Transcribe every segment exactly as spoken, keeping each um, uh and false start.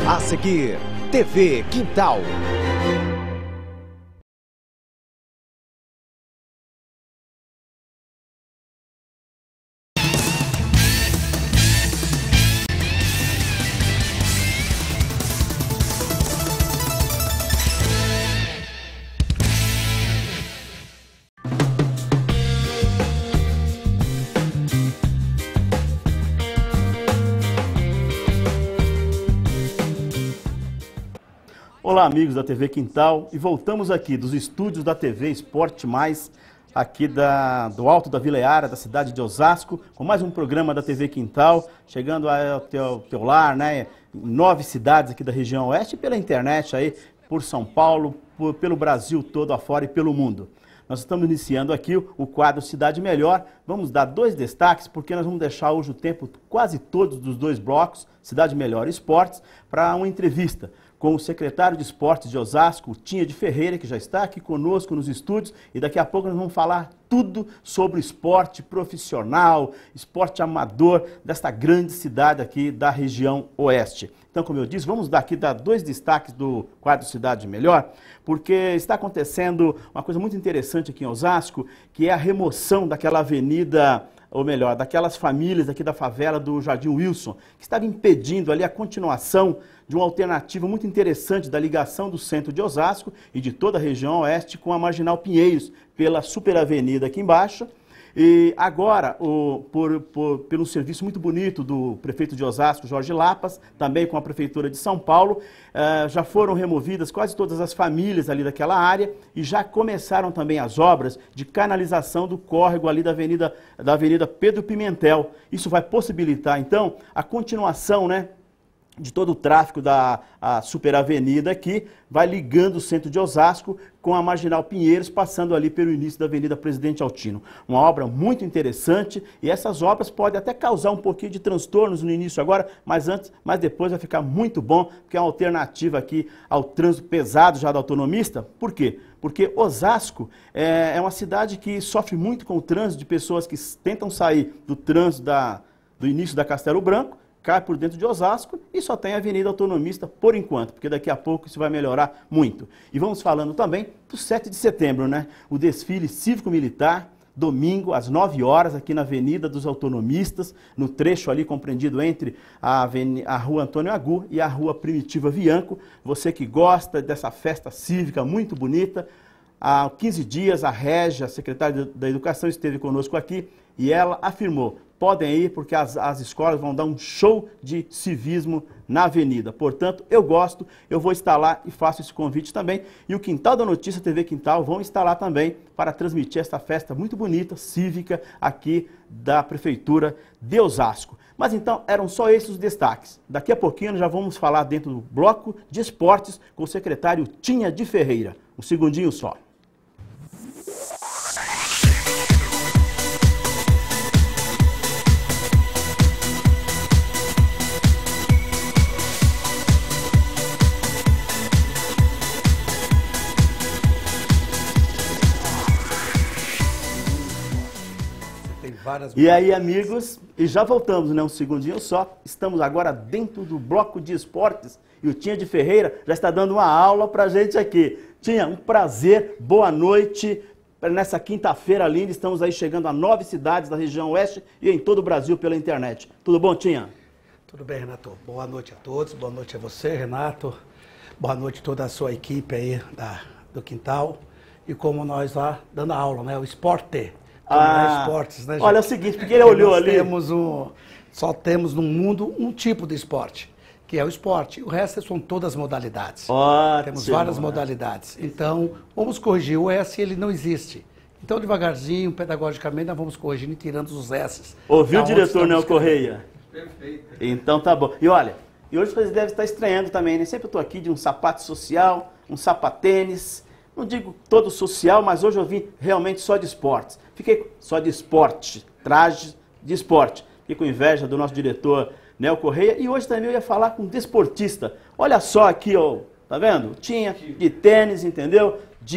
A seguir, T V Quintal. Olá, amigos da T V Quintal, e voltamos aqui dos estúdios da T V Esporte Mais, aqui da, do Alto da Vila Yara, da cidade de Osasco, com mais um programa da T V Quintal, chegando ao teu, teu lar, né, em nove cidades aqui da região oeste, e pela internet aí, por São Paulo, por, pelo Brasil todo afora e pelo mundo. Nós estamos iniciando aqui o quadro Cidade Melhor. Vamos dar dois destaques, porque nós vamos deixar hoje o tempo quase todos dos dois blocos, Cidade Melhor e Esportes, para uma entrevista com o secretário de Esportes de Osasco, Tinha de Ferreira, que já está aqui conosco nos estúdios, e daqui a pouco nós vamos falar tudo sobre esporte profissional, esporte amador desta grande cidade aqui da região oeste. Então, como eu disse, vamos dar aqui dar dois destaques do quadro Cidade Melhor, porque está acontecendo uma coisa muito interessante aqui em Osasco, que é a remoção daquela avenida, ou melhor, daquelas famílias aqui da favela do Jardim Wilson, que estava impedindo ali a continuação de uma alternativa muito interessante da ligação do centro de Osasco e de toda a região oeste com a Marginal Pinheiros, pela superavenida aqui embaixo. E agora, o, por, por, pelo serviço muito bonito do prefeito de Osasco, Jorge Lapas, também com a prefeitura de São Paulo, eh, já foram removidas quase todas as famílias ali daquela área e já começaram também as obras de canalização do córrego ali da Avenida, da Avenida Pedro Pimentel. Isso vai possibilitar, então, a continuação, né, de todo o tráfego da a superavenida aqui, vai ligando o centro de Osasco com a Marginal Pinheiros, passando ali pelo início da Avenida Presidente Altino. Uma obra muito interessante, e essas obras podem até causar um pouquinho de transtornos no início agora, mas antes, mas depois vai ficar muito bom, porque é uma alternativa aqui ao trânsito pesado já da autonomista. Por quê? Porque Osasco é, é uma cidade que sofre muito com o trânsito de pessoas que tentam sair do trânsito da, do início da Castelo Branco, cai por dentro de Osasco e só tem a Avenida Autonomista por enquanto, porque daqui a pouco isso vai melhorar muito. E vamos falando também do sete de setembro, né? O desfile cívico-militar, domingo, às nove horas, aqui na Avenida dos Autonomistas, no trecho ali compreendido entre a, Avenida, a Rua Antônio Agu e a Rua Primitiva Vianco. Você que gosta dessa festa cívica muito bonita, há quinze dias a Régia, a secretária da Educação, esteve conosco aqui e ela afirmou: podem ir porque as, as escolas vão dar um show de civismo na avenida. Portanto, eu gosto, eu vou estar lá e faço esse convite também. E o Quintal da Notícia, T V Quintal, vão estar lá também para transmitir esta festa muito bonita, cívica, aqui da Prefeitura de Osasco. Mas então, eram só esses os destaques. Daqui a pouquinho já vamos falar dentro do bloco de esportes com o secretário Tinha de Ferreira. Um segundinho só. E aí, amigos, e já voltamos, né? Um segundinho só. Estamos agora dentro do bloco de esportes e o Tinha de Ferreira já está dando uma aula pra gente aqui. Tinha, um prazer, boa noite. Nessa quinta-feira linda, estamos aí chegando a nove cidades da região oeste e em todo o Brasil pela internet. Tudo bom, Tinha? Tudo bem, Renato. Boa noite a todos, boa noite a você, Renato. Boa noite a toda a sua equipe aí da, do Quintal. E como nós lá dando aula, né? O esporte. Ah, esportes, né, gente? Olha, é o seguinte, porque ele olhou nós ali... Temos um, só temos no mundo um tipo de esporte, que é o esporte. O resto são todas modalidades. Ótimo, temos várias modalidades. Então, vamos corrigir. O S, ele não existe. Então, devagarzinho, pedagogicamente, nós vamos corrigindo e tirando os S's. Ouviu o diretor Nel Correia? Perfeito. Então tá bom. E olha, e hoje vocês devem estar estranhando também, né? Sempre eu tô aqui de um sapato social, um sapatênis. Não digo todo social, mas hoje eu vim realmente só de esportes. Fiquei só de esporte, traje de esporte. Fiquei com inveja do nosso diretor Nel Correia e hoje também eu ia falar com um desportista. Olha só aqui, ó, tá vendo? Tinha de tênis, entendeu? Jeans,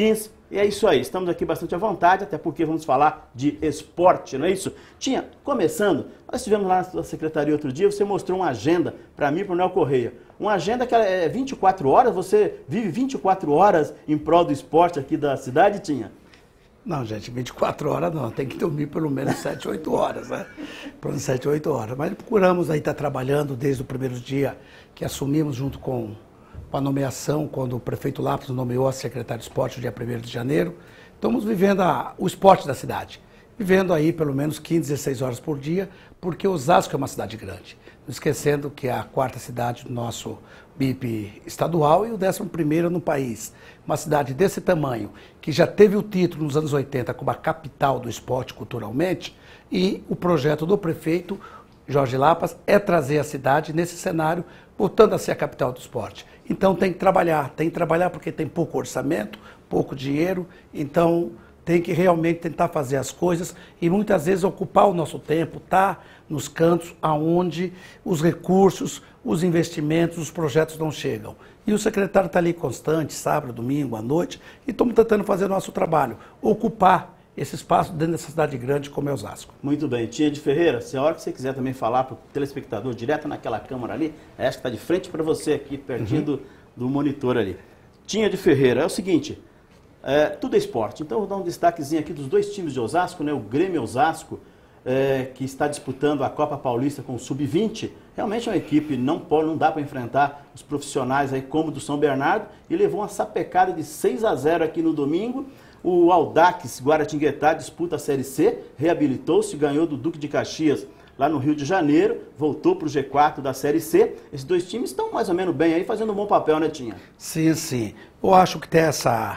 E é isso aí, estamos aqui bastante à vontade, até porque vamos falar de esporte, não é isso? Tinha, começando, nós estivemos lá na secretaria outro dia, você mostrou uma agenda para mim e para o Nel Correia. Uma agenda que é vinte e quatro horas, você vive vinte e quatro horas em prol do esporte aqui da cidade, Tinha? Não, gente, vinte e quatro horas não, tem que dormir pelo menos sete, oito horas, né? Pelo menos sete, oito horas. Mas procuramos aí estar trabalhando desde o primeiro dia que assumimos junto com a nomeação, quando o prefeito Lápis nomeou a secretária de esporte no dia primeiro de janeiro. Estamos vivendo a, o esporte da cidade. Vivendo aí pelo menos quinze, dezesseis horas por dia, porque Osasco é uma cidade grande. Não esquecendo que é a quarta cidade do nosso B I P estadual e o décimo primeiro no país. Uma cidade desse tamanho, que já teve o título nos anos oitenta como a capital do esporte culturalmente, e o projeto do prefeito Jorge Lapas é trazer a cidade nesse cenário, voltando a ser a capital do esporte. Então tem que trabalhar, tem que trabalhar porque tem pouco orçamento, pouco dinheiro, então tem que realmente tentar fazer as coisas e muitas vezes ocupar o nosso tempo, estar nos cantos aonde os recursos, os investimentos, os projetos não chegam. E o secretário está ali constante, sábado, domingo, à noite, e estamos tentando fazer o nosso trabalho, ocupar esse espaço dentro dessa cidade grande como é Osasco. Muito bem. Tinha de Ferreira, se a hora que você quiser também falar para o telespectador, direto naquela câmera ali, essa que está de frente para você aqui, pertinho uhum. do, do monitor ali. Tinha de Ferreira, é o seguinte, é, tudo é esporte, então eu vou dar um destaquezinho aqui dos dois times de Osasco, né, o Grêmio Osasco, é, que está disputando a Copa Paulista com o sub vinte, realmente é uma equipe, não, pode, não dá para enfrentar os profissionais aí como do São Bernardo, e levou uma sapecada de seis a zero aqui no domingo. O Audax Guaratinguetá disputa a Série C, reabilitou-se, ganhou do Duque de Caxias lá no Rio de Janeiro, voltou para o G quatro da Série C. Esses dois times estão mais ou menos bem aí, fazendo um bom papel, né, Tinha? Sim, sim. Eu acho que tem essa...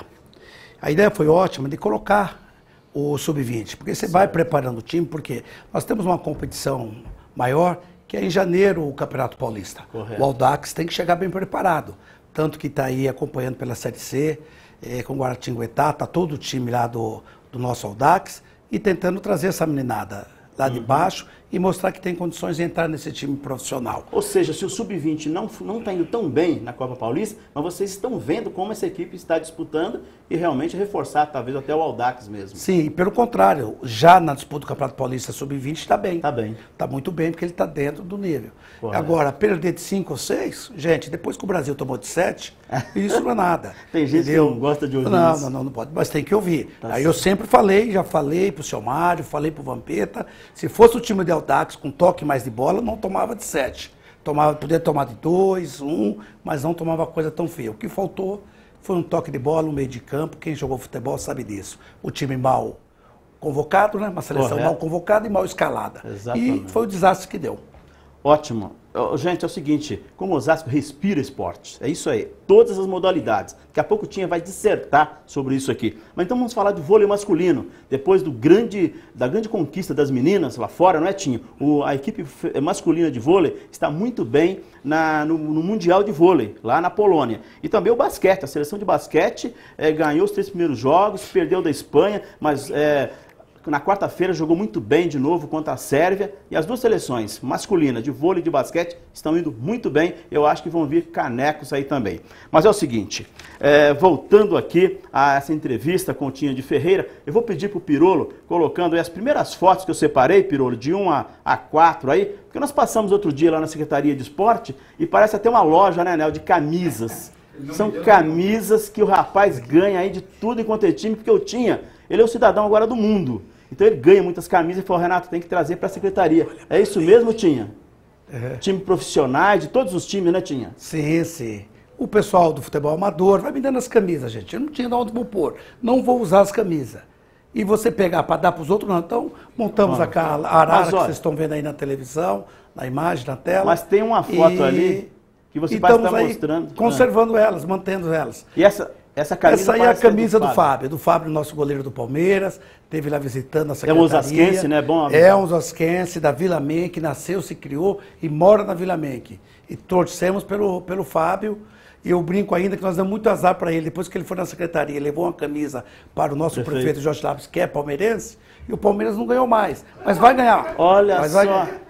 A ideia foi ótima de colocar o sub vinte, porque você certo. Vai preparando o time, porque nós temos uma competição maior, que é em janeiro o Campeonato Paulista. Correto. O Audax tem que chegar bem preparado, tanto que está aí acompanhando pela Série C, É, com o Guaratinguetá, está todo o time lá do, do nosso Audax e tentando trazer essa meninada lá uhum. de baixo e mostrar que tem condições de entrar nesse time profissional. Ou seja, se o sub vinte não não está indo tão bem na Copa Paulista, mas vocês estão vendo como essa equipe está disputando e realmente reforçar, talvez até o Audax mesmo. Sim, pelo contrário, já na disputa do Campeonato Paulista sub vinte está bem. Está bem. Está muito bem, porque ele está dentro do nível. Correto. Agora, perder de cinco ou seis, gente, depois que o Brasil tomou de sete, isso não é nada. Tem gente entendeu? Que não gosta de ouvir não, isso. Não, não, não pode, mas tem que ouvir. Tá Aí certo. Eu sempre falei, já falei para o seu Mário, falei para o Vampeta, se fosse o time de Audax com toque mais de bola, não tomava de sete. Tomava, podia tomar de dois, um, mas não tomava coisa tão feia. O que faltou foi um toque de bola no meio de campo. Quem jogou futebol sabe disso. O time mal convocado, né? Uma seleção Correto. Mal convocada e mal escalada. Exatamente. E foi o desastre que deu. Ótimo. Gente, é o seguinte, como o Osasco respira esporte, é isso aí, todas as modalidades. Daqui a pouco o Tinha vai dissertar sobre isso aqui. Mas então vamos falar de vôlei masculino. Depois do grande, da grande conquista das meninas lá fora, não é, Tinha? O, a equipe masculina de vôlei está muito bem na, no, no Mundial de Vôlei, lá na Polônia. E também o basquete, a seleção de basquete é, ganhou os três primeiros jogos, perdeu da Espanha, mas... É, na quarta-feira jogou muito bem de novo contra a Sérvia e as duas seleções, masculina de vôlei e de basquete, estão indo muito bem. Eu acho que vão vir canecos aí também. Mas é o seguinte, é, voltando aqui a essa entrevista com o Tinha de Ferreira, eu vou pedir para o Pirolo, colocando aí as primeiras fotos que eu separei, Pirolo, de um a quatro aí, porque nós passamos outro dia lá na Secretaria de Esporte e parece até uma loja, né, Nel, de camisas. São camisas que o rapaz ganha aí de tudo enquanto é time, porque eu tinha, ele é o cidadão agora do mundo. Então ele ganha muitas camisas e falou, Renato, tem que trazer para a secretaria. É isso mesmo, Tinha? É. Time profissionais, de todos os times, né, Tinha? Sim, sim. O pessoal do futebol amador vai me dando as camisas, gente. Eu não tinha de onde vou pôr. Não vou usar as camisas. E você pegar para dar para os outros, não. Então, montamos ah, aquela arara mas, que olha, vocês estão vendo aí na televisão, na imagem, na tela. Mas tem uma foto e... ali que você parece estar mostrando. Conservando ah. elas, mantendo elas. E essa... Essa, camisa Essa aí é a camisa do Fábio. do Fábio, do Fábio, nosso goleiro do Palmeiras, teve lá visitando a secretaria. É um osasquense, né? Bom, é um osasquense da Vila Menck, nasceu, se criou e mora na Vila Menck. E torcemos pelo, pelo Fábio, e eu brinco ainda que nós damos muito azar para ele. Depois que ele foi na secretaria, levou uma camisa para o nosso Perfeito. prefeito Jorge Lápis, que é palmeirense, e o Palmeiras não ganhou mais. Mas vai ganhar. Olha Mas só. Vai ganhar.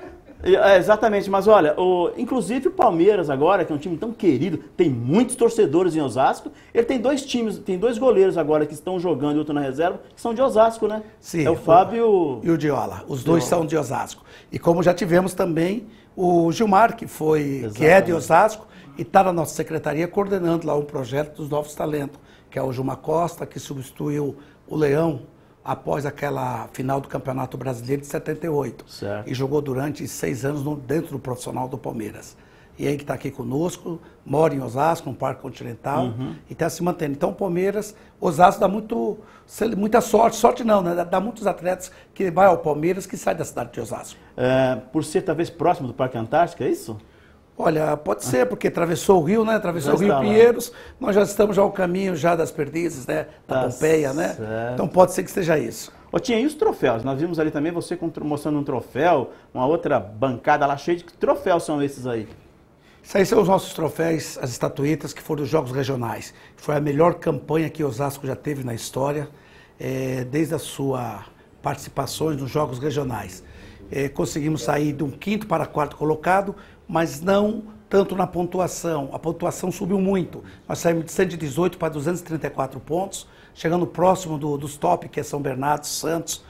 É, exatamente, mas olha, o, inclusive o Palmeiras agora, que é um time tão querido, tem muitos torcedores em Osasco, ele tem dois times, tem dois goleiros agora que estão jogando e outro na reserva, que são de Osasco, né? Sim. É o Fábio e o Diola. Os dois Diola. São de Osasco. E como já tivemos também o Gilmar, que, foi, que é de Osasco, e está na nossa secretaria coordenando lá um projeto dos novos talentos, que é o Gilmar Costa, que substituiu o Leão após aquela final do Campeonato Brasileiro de setenta e oito. Certo. E jogou durante seis anos no, dentro do profissional do Palmeiras. E aí que está aqui conosco, mora em Osasco, no Parque Continental, uhum. e está se mantendo. Então o Palmeiras, Osasco dá muito, muita sorte, sorte não, né? Dá muitos atletas que vai ao Palmeiras que saem da cidade de Osasco. É, por ser talvez próximo do Parque Antártico, é isso? Olha, pode ser, porque atravessou o Rio, né? Atravessou o Rio Pinheiros, nós já estamos já ao caminho já das Perdizes, né? Da tá Pompeia, né? Certo. Então pode ser que seja isso. Ô, Tinha, e os troféus? Nós vimos ali também você mostrando um troféu, uma outra bancada lá cheia de que troféus são esses aí? Isso aí são os nossos troféus, as estatuetas que foram dos Jogos Regionais. Foi a melhor campanha que Osasco já teve na história, é, desde a sua participações nos Jogos Regionais. É, conseguimos sair de um quinto para quarto colocado, mas não tanto na pontuação. A pontuação subiu muito. Nós saímos de cento e dezoito para duzentos e trinta e quatro pontos, chegando próximo do, dos top, que é São Bernardo, Santos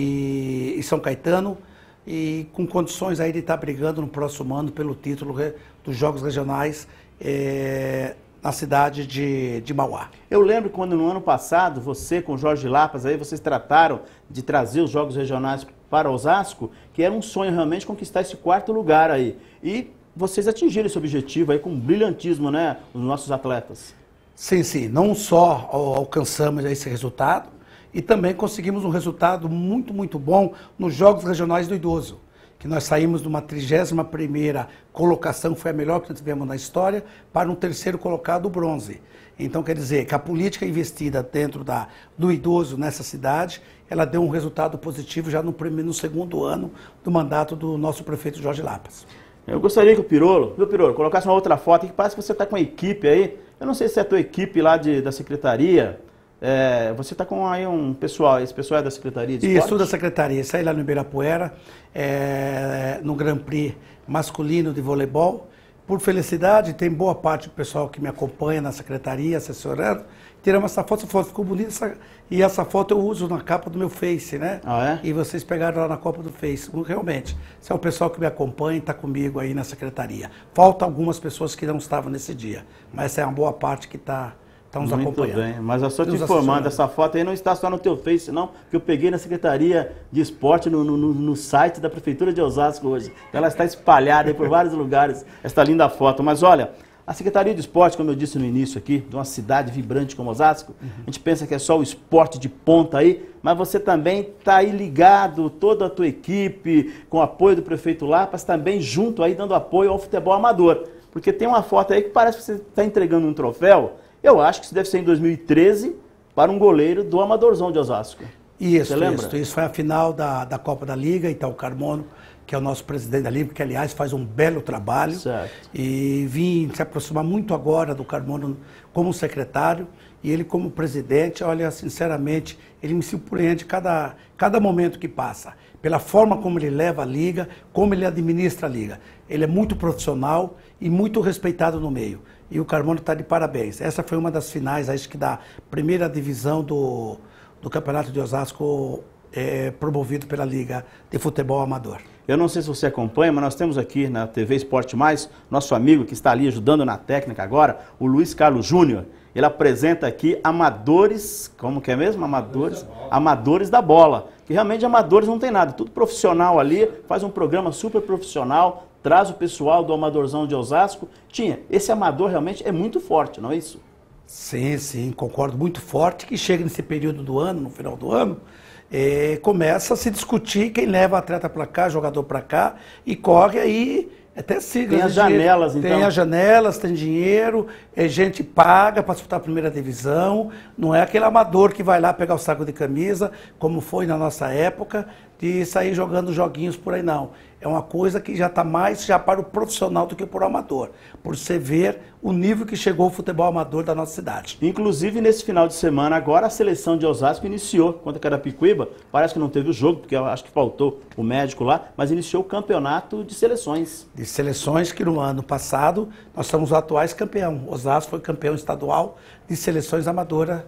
e, e São Caetano, e com condições aí de estar brigando no próximo ano pelo título dos Jogos Regionais é, na cidade de, de Mauá. Eu lembro quando no ano passado, você com o Jorge Lapas, aí vocês trataram de trazer os Jogos Regionais para Osasco, que era um sonho realmente conquistar esse quarto lugar aí. E vocês atingiram esse objetivo aí com brilhantismo, né, os nossos atletas. Sim, sim. Não só alcançamos esse resultado, e também conseguimos um resultado muito, muito bom nos Jogos Regionais do Idoso, que nós saímos de uma trigésima primeira colocação, que foi a melhor que nós tivemos na história, para um terceiro colocado, o bronze. Então, quer dizer que a política investida dentro da, do idoso nessa cidade, ela deu um resultado positivo já no, primeiro, no segundo ano do mandato do nosso prefeito Jorge Lapas. Eu gostaria que o Pirolo, viu, Pirolo, colocasse uma outra foto, que parece que você está com uma equipe aí. Eu não sei se é a tua equipe lá de, da secretaria. É, você está com aí um pessoal, esse pessoal é da Secretaria de Esporte? Isso, da Secretaria. Saí lá no Ibirapuera, é, no Grand Prix masculino de voleibol. Por felicidade, tem boa parte do pessoal que me acompanha na Secretaria, assessorando. Tiramos essa foto, essa foto ficou bonita, essa, e essa foto eu uso na capa do meu Face, né? Ah, é? E vocês pegaram lá na capa do Face. Realmente, esse é o pessoal que me acompanha e está comigo aí na Secretaria. Faltam algumas pessoas que não estavam nesse dia, mas essa é uma boa parte que está... Estamos Muito acompanhando. Bem, mas eu só te informando, essa foto aí não está só no teu Face, não, que eu peguei na Secretaria de Esporte, no, no, no site da Prefeitura de Osasco hoje. Ela está espalhada aí por vários lugares, esta linda foto. Mas olha, a Secretaria de Esporte, como eu disse no início aqui, de uma cidade vibrante como Osasco, uhum. a gente pensa que é só o esporte de ponta aí, mas você também está aí ligado, toda a tua equipe, com o apoio do prefeito Lapas, também junto aí, dando apoio ao futebol amador. Porque tem uma foto aí que parece que você está entregando um troféu. Eu acho que isso deve ser em dois mil e treze, para um goleiro do Amadorzão de Osasco. Isso, isso, isso foi a final da, da Copa da Liga, Itaú Carmona, que é o nosso presidente da Liga, que aliás faz um belo trabalho. Certo. E vim se aproximar muito agora do Carmona como secretário, e ele como presidente, olha, sinceramente, ele me surpreende cada, cada momento que passa. Pela forma como ele leva a Liga, como ele administra a Liga. Ele é muito profissional e muito respeitado no meio. E o Carmona está de parabéns. Essa foi uma das finais, acho que da primeira divisão do, do Campeonato de Osasco, é, promovido pela Liga de Futebol Amador. Eu não sei se você acompanha, mas nós temos aqui na T V Esporte Mais, nosso amigo que está ali ajudando na técnica agora, o Luiz Carlos Júnior. Ele apresenta aqui amadores, como que é mesmo? Amadores, amadores da bola. Que realmente amadores não tem nada, tudo profissional ali, faz um programa super profissional, traz o pessoal do Amadorzão de Osasco. Tinha, esse amador realmente é muito forte, não é isso? Sim, sim, concordo, muito forte, que chega nesse período do ano, no final do ano, é, começa a se discutir quem leva atleta para cá, jogador para cá, e corre aí até siglas. Tem as janelas, de, então. Tem as janelas, tem dinheiro, é, gente paga para disputar a primeira divisão, não é aquele amador que vai lá pegar o saco de camisa, como foi na nossa época, de sair jogando joguinhos por aí, não. é uma coisa que já está mais já para o profissional do que para o amador, por você ver o nível que chegou o futebol amador da nossa cidade. Inclusive, nesse final de semana, agora a seleção de Osasco iniciou contra Carapicuíba. Parece que não teve o jogo, porque eu acho que faltou o médico lá, mas iniciou o campeonato de seleções. De seleções que no ano passado nós somos o atuais campeão. Osasco foi campeão estadual de seleções amadoras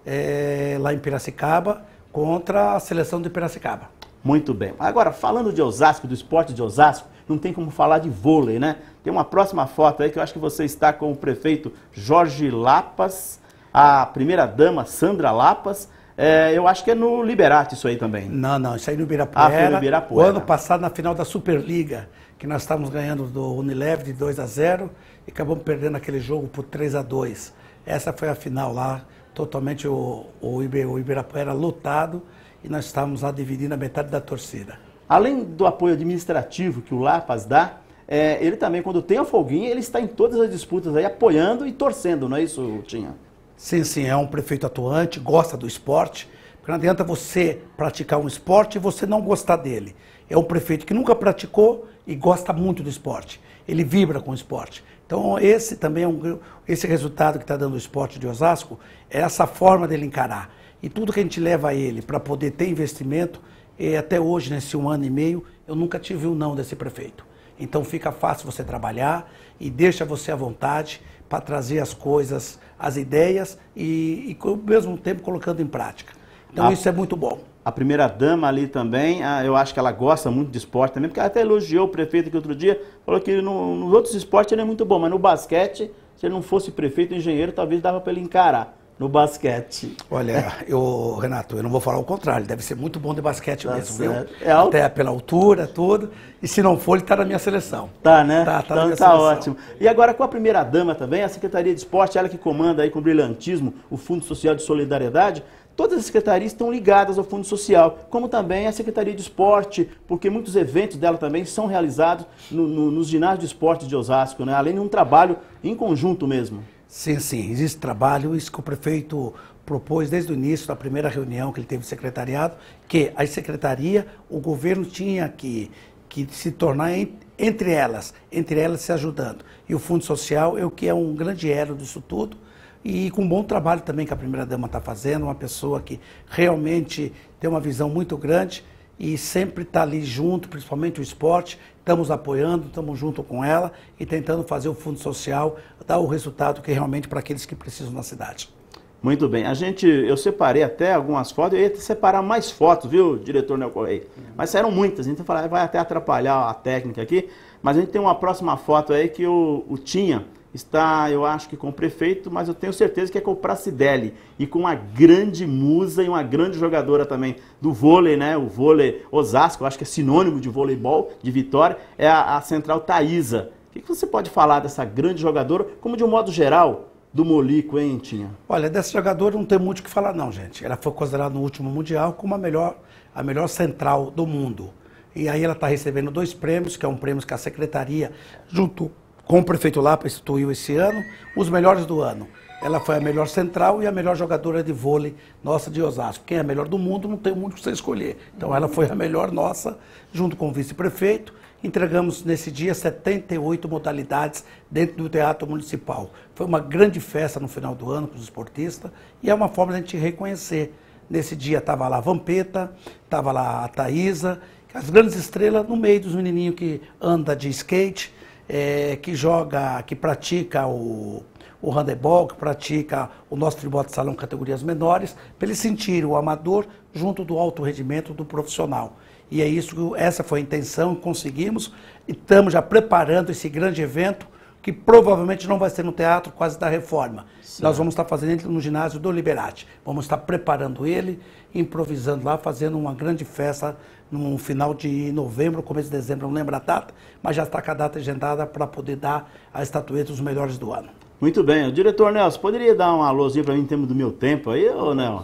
é, lá em Piracicaba, contra a seleção de Piracicaba. Muito bem. Agora, falando de Osasco, do esporte de Osasco, não tem como falar de vôlei, né? Tem uma próxima foto aí que eu acho que você está com o prefeito Jorge Lapas, a primeira-dama Sandra Lapas. É, eu acho que é no Liberate isso aí também. Não, não, isso aí no Ibirapuera. Ah, foi no Ibirapuera. O ano passado, na final da Superliga, que nós estávamos ganhando do Unilever de dois a zero e acabamos perdendo aquele jogo por três a dois. Essa foi a final lá, totalmente o, o Ibirapuera lotado, e nós estávamos lá dividindo a metade da torcida. Além do apoio administrativo que o Lapas dá, é, ele também, quando tem a folguinha, ele está em todas as disputas aí, apoiando e torcendo, não é isso, Tinha? Sim, sim, é um prefeito atuante, gosta do esporte, porque não adianta você praticar um esporte e você não gostar dele. É um prefeito que nunca praticou e gosta muito do esporte, ele vibra com o esporte. Então esse também é um, esse resultado que está dando o esporte de Osasco, é essa forma dele encarar. E tudo que a gente leva a ele para poder ter investimento, e até hoje, nesse um ano e meio, eu nunca tive um não desse prefeito. Então fica fácil você trabalhar e deixa você à vontade para trazer as coisas, as ideias e, e ao mesmo tempo colocando em prática. Então a, isso é muito bom. A primeira-dama ali também, eu acho que ela gosta muito de esporte também, porque ela até elogiou o prefeito aqui outro dia, falou que no, nos outros esportes ele é muito bom, mas no basquete, se ele não fosse prefeito ou engenheiro, talvez dava para ele encarar. No basquete. Olha, eu, Renato, eu não vou falar o contrário, ele deve ser muito bom de basquete tá mesmo, viu? É alto. Até pela altura, tudo. E se não for, ele está na minha seleção. Tá, né? Tá, tá, então tá ótimo. E agora com a primeira-dama também, a Secretaria de Esporte, ela que comanda aí com brilhantismo o Fundo Social de Solidariedade, todas as secretarias estão ligadas ao Fundo Social, como também a Secretaria de Esporte, porque muitos eventos dela também são realizados no, no, nos ginásios de esporte de Osasco, né? Além de um trabalho em conjunto mesmo. Sim, sim, existe trabalho, isso que o prefeito propôs desde o início da primeira reunião que ele teve secretariado, que a secretaria, o governo tinha que, que se tornar em, entre elas, entre elas se ajudando. E o Fundo Social é o que é um grande elo disso tudo, e com um bom trabalho também que a primeira-dama está fazendo, uma pessoa que realmente tem uma visão muito grande e sempre está ali junto, principalmente o esporte, estamos apoiando, estamos junto com ela e tentando fazer o Fundo Social dar o resultado que realmente para aqueles que precisam na cidade. Muito bem, a gente, eu separei até algumas fotos, eu ia separar mais fotos, viu, diretor Nel Correia? Mas saíram muitas, então vai até atrapalhar a técnica aqui, mas a gente tem uma próxima foto aí que o, o Tinha está, eu acho que com o prefeito, mas eu tenho certeza que é com o Pracidelli e com uma grande musa e uma grande jogadora também do vôlei, né? O vôlei Osasco, eu acho que é sinônimo de voleibol, de Vitória, é a, a central Thaísa. O que, que você pode falar dessa grande jogadora, como de um modo geral, do Molico, hein, Tinha? Olha, dessa jogadora não tem muito o que falar não, gente. Ela foi considerada no último Mundial como a melhor, a melhor central do mundo. E aí ela está recebendo dois prêmios, que é um prêmio que a Secretaria, junto com o prefeito Lapa, instituiu esse ano, os melhores do ano. Ela foi a melhor central e a melhor jogadora de vôlei nossa de Osasco. Quem é a melhor do mundo não tem muito o que você escolher. Então ela foi a melhor nossa, junto com o vice-prefeito. Entregamos nesse dia setenta e oito modalidades dentro do Teatro Municipal. Foi uma grande festa no final do ano para os esportistas e é uma forma de a gente reconhecer. Nesse dia estava lá a Vampeta, estava lá a Thaísa, as grandes estrelas no meio dos menininhos que anda de skate, é, que joga, que pratica o, o handebol, que pratica o nosso futebol de salão categorias menores, para eles sentirem o amador junto do alto rendimento do profissional. E é isso, essa foi a intenção, conseguimos, e estamos já preparando esse grande evento, que provavelmente não vai ser no Teatro Quase da Reforma. Sim. Nós vamos estar fazendo ele no ginásio do Liberate. Vamos estar preparando ele, improvisando lá, fazendo uma grande festa no final de novembro, começo de dezembro, não lembro a data, mas já está com a data agendada para poder dar a estatueta dos melhores do ano. Muito bem. O diretor Nelson, poderia dar um alôzinho para mim em termos do meu tempo aí, ou não?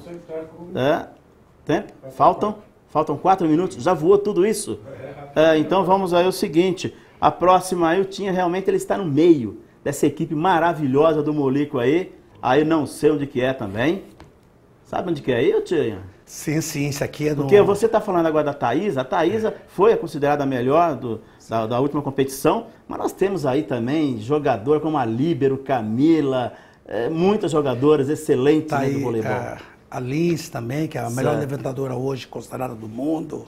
É? Tempo? Faltam? Faltam quatro minutos? Já voou tudo isso? É, então vamos aí o seguinte, a próxima aí, o Tinha realmente ele está no meio dessa equipe maravilhosa do Molico aí, aí não sei onde que é também. Sabe onde que é aí, Tinha? Sim, sim, isso aqui é do... Porque você está falando agora da Thaísa, a Thaísa é. foi a considerada a melhor do, da, da última competição, mas nós temos aí também jogador como a Líbero, Camila, é, muitas jogadoras excelentes tá né, aí, do voleibol. A, a Liz também, que é a melhor certo. levantadora hoje considerada do mundo.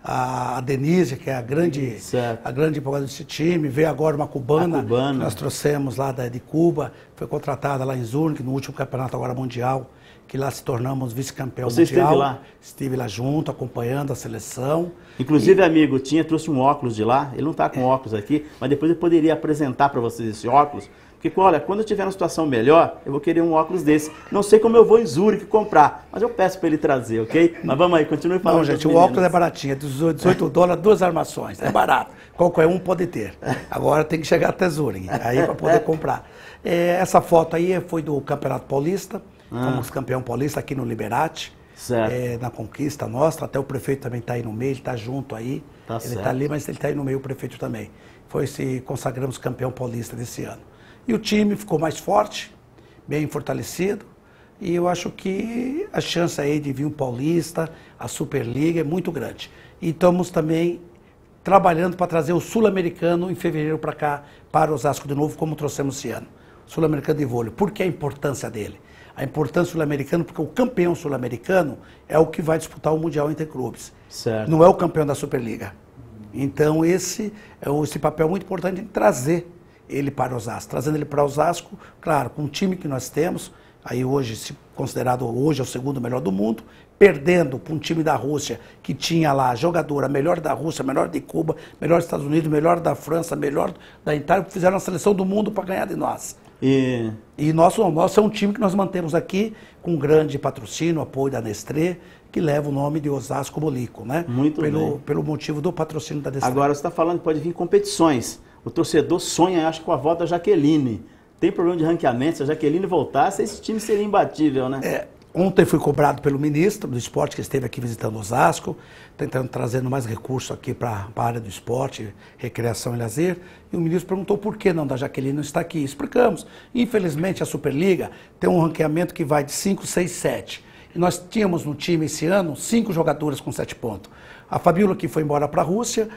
A Denise, que é a grande, a grande empolgada desse time, veio agora uma cubana, cubana. que nós trouxemos lá da, de Cuba, foi contratada lá em Zurich, no último campeonato agora mundial, que lá se tornamos vice-campeão mundial. Você esteve lá? Estive lá junto, acompanhando a seleção. Inclusive, e... amigo, o Tinha trouxe um óculos de lá, ele não está com é. óculos aqui, mas depois eu poderia apresentar para vocês esse óculos, porque, olha, quando eu tiver uma situação melhor, eu vou querer um óculos desse. Não sei como eu vou em Zurich comprar, mas eu peço para ele trazer, ok? Mas vamos aí, continue falando. Não, gente, o óculos é baratinho, é dezoito dólares, duas armações, é barato. Qualquer um pode ter. Agora tem que chegar até Zurich, aí para poder comprar. É, essa foto aí foi do Campeonato Paulista, ah. fomos campeão paulista aqui no Liberate, é, na conquista nossa, até o prefeito também está aí no meio, ele está junto aí. Tá ele está ali, mas ele está aí no meio, o prefeito também. Foi se consagramos campeão paulista desse ano. E o time ficou mais forte, bem fortalecido, e eu acho que a chance aí de vir um paulista, a Superliga, é muito grande. E estamos também trabalhando para trazer o Sul-Americano em fevereiro para cá, para Osasco de novo, como trouxemos esse ano. Sul-Americano de vôlei. Por que a importância dele? A importância sul-americana, porque o campeão sul-americano é o que vai disputar o Mundial Interclubes. Certo. Não é o campeão da Superliga. Então esse é esse papel muito importante de trazer ele para Osasco, trazendo ele para Osasco, claro, com o time que nós temos, aí hoje, se considerado hoje é o segundo melhor do mundo, perdendo para um time da Rússia, que tinha lá jogadora melhor da Rússia, melhor de Cuba, melhor dos Estados Unidos, melhor da França, melhor da Itália, fizeram a seleção do mundo para ganhar de nós. E, e nosso, nosso é um time que nós mantemos aqui com grande patrocínio, apoio da Nestlé, que leva o nome de Osasco Bolico, né? Muito pelo, bem. Pelo motivo do patrocínio da Nestlé. Agora você está falando que pode vir competições. O torcedor sonha, acho que com a volta da Jaqueline. Tem problema de ranqueamento, se a Jaqueline voltasse, esse time seria imbatível, né? É, ontem fui cobrado pelo ministro do esporte, que esteve aqui visitando Osasco, tentando trazendo mais recursos aqui para a área do esporte, recreação e lazer. E o ministro perguntou por que não da Jaqueline não está aqui. Explicamos. Infelizmente, a Superliga tem um ranqueamento que vai de cinco, seis, sete. E nós tínhamos no time esse ano cinco jogadoras com sete pontos. A Fabiola que foi embora para a Rússia,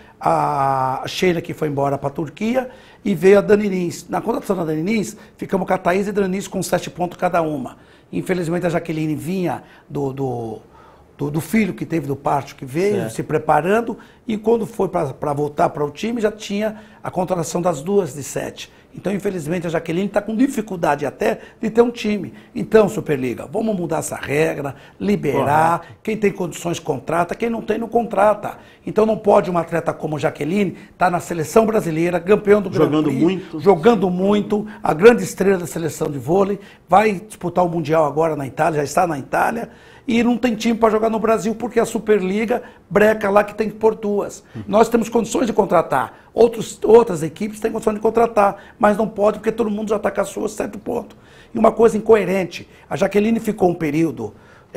a Sheila que foi embora para a Turquia e veio a Dani Lins. Na contratação da Dani Lins, ficamos com a Thaís e a Dani Lins com sete pontos cada uma. Infelizmente a Jaqueline vinha do, do, do, do filho que teve do parto que veio, certo. Se preparando, e quando foi para voltar para o time já tinha a contratação das duas de sete. Então, infelizmente, a Jaqueline está com dificuldade até de ter um time. Então, Superliga, vamos mudar essa regra, liberar, correto. Quem tem condições contrata, quem não tem não contrata. Então não pode uma atleta como a Jaqueline estar tá na seleção brasileira, campeão do jogando Grand Prix, muito. Jogando muito, a grande estrela da seleção de vôlei, vai disputar o Mundial agora na Itália, já está na Itália, e não tem time para jogar no Brasil porque a Superliga breca lá que tem que pôr duas. Hum. Nós temos condições de contratar, Outros, outras equipes têm condições de contratar, mas não pode porque todo mundo já está com a sua certo ponto. E uma coisa incoerente, a Jaqueline ficou um período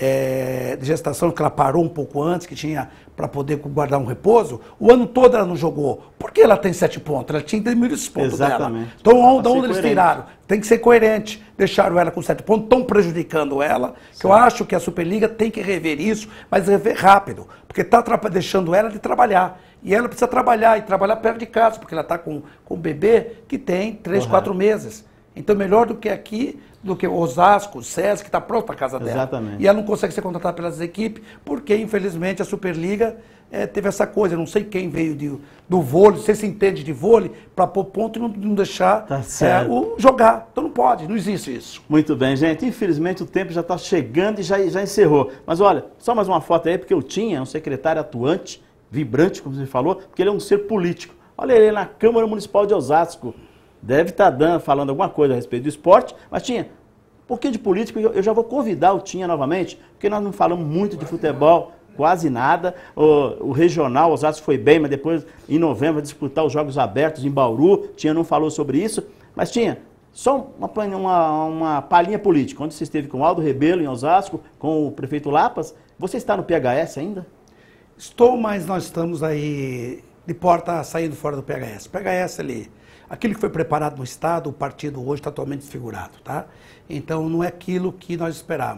é, de gestação que ela parou um pouco antes, que tinha para poder guardar um repouso, o ano todo ela não jogou. Por que ela tem sete pontos? Ela tinha diminuído esses pontos Exatamente. dela. Então, onde, onde eles tiraram? Tem que ser coerente. Deixaram ela com sete pontos, estão prejudicando ela, que certo. Eu acho que a Superliga tem que rever isso, mas rever rápido, porque está deixando ela de trabalhar. E ela precisa trabalhar, e trabalhar perto de casa, porque ela está com, com um bebê que tem três, quatro meses. Então, melhor do que aqui, do que Osasco, César, que está pronto para a casa dela. Exatamente. E ela não consegue ser contratada pelas equipes, porque, infelizmente, a Superliga é, teve essa coisa. Eu não sei quem veio de, do vôlei, não sei se entende de vôlei, para pôr ponto e não, não deixar tá é, o, jogar. Então não pode, não existe isso. Muito bem, gente. Infelizmente, o tempo já está chegando e já, já encerrou. Mas olha, só mais uma foto aí, porque eu tinha um secretário atuante, vibrante, como você falou, porque ele é um ser político. Olha ele na Câmara Municipal de Osasco. Deve estar dando, falando alguma coisa a respeito do esporte, mas Tinha, um pouquinho de política, eu já vou convidar o Tinha novamente, porque nós não falamos muito de futebol, quase nada. O, o regional, Osasco foi bem, mas depois, em novembro, vai disputar os Jogos Abertos em Bauru. Tinha não falou sobre isso, mas Tinha, só uma, uma, uma palhinha política. Quando você esteve com o Aldo Rebelo em Osasco, com o prefeito Lapas, você está no P H S ainda? Estou, mas nós estamos aí de porta saindo fora do P H S. P H S ali, aquilo que foi preparado no Estado, o partido hoje está totalmente desfigurado, tá? Então não é aquilo que nós esperávamos.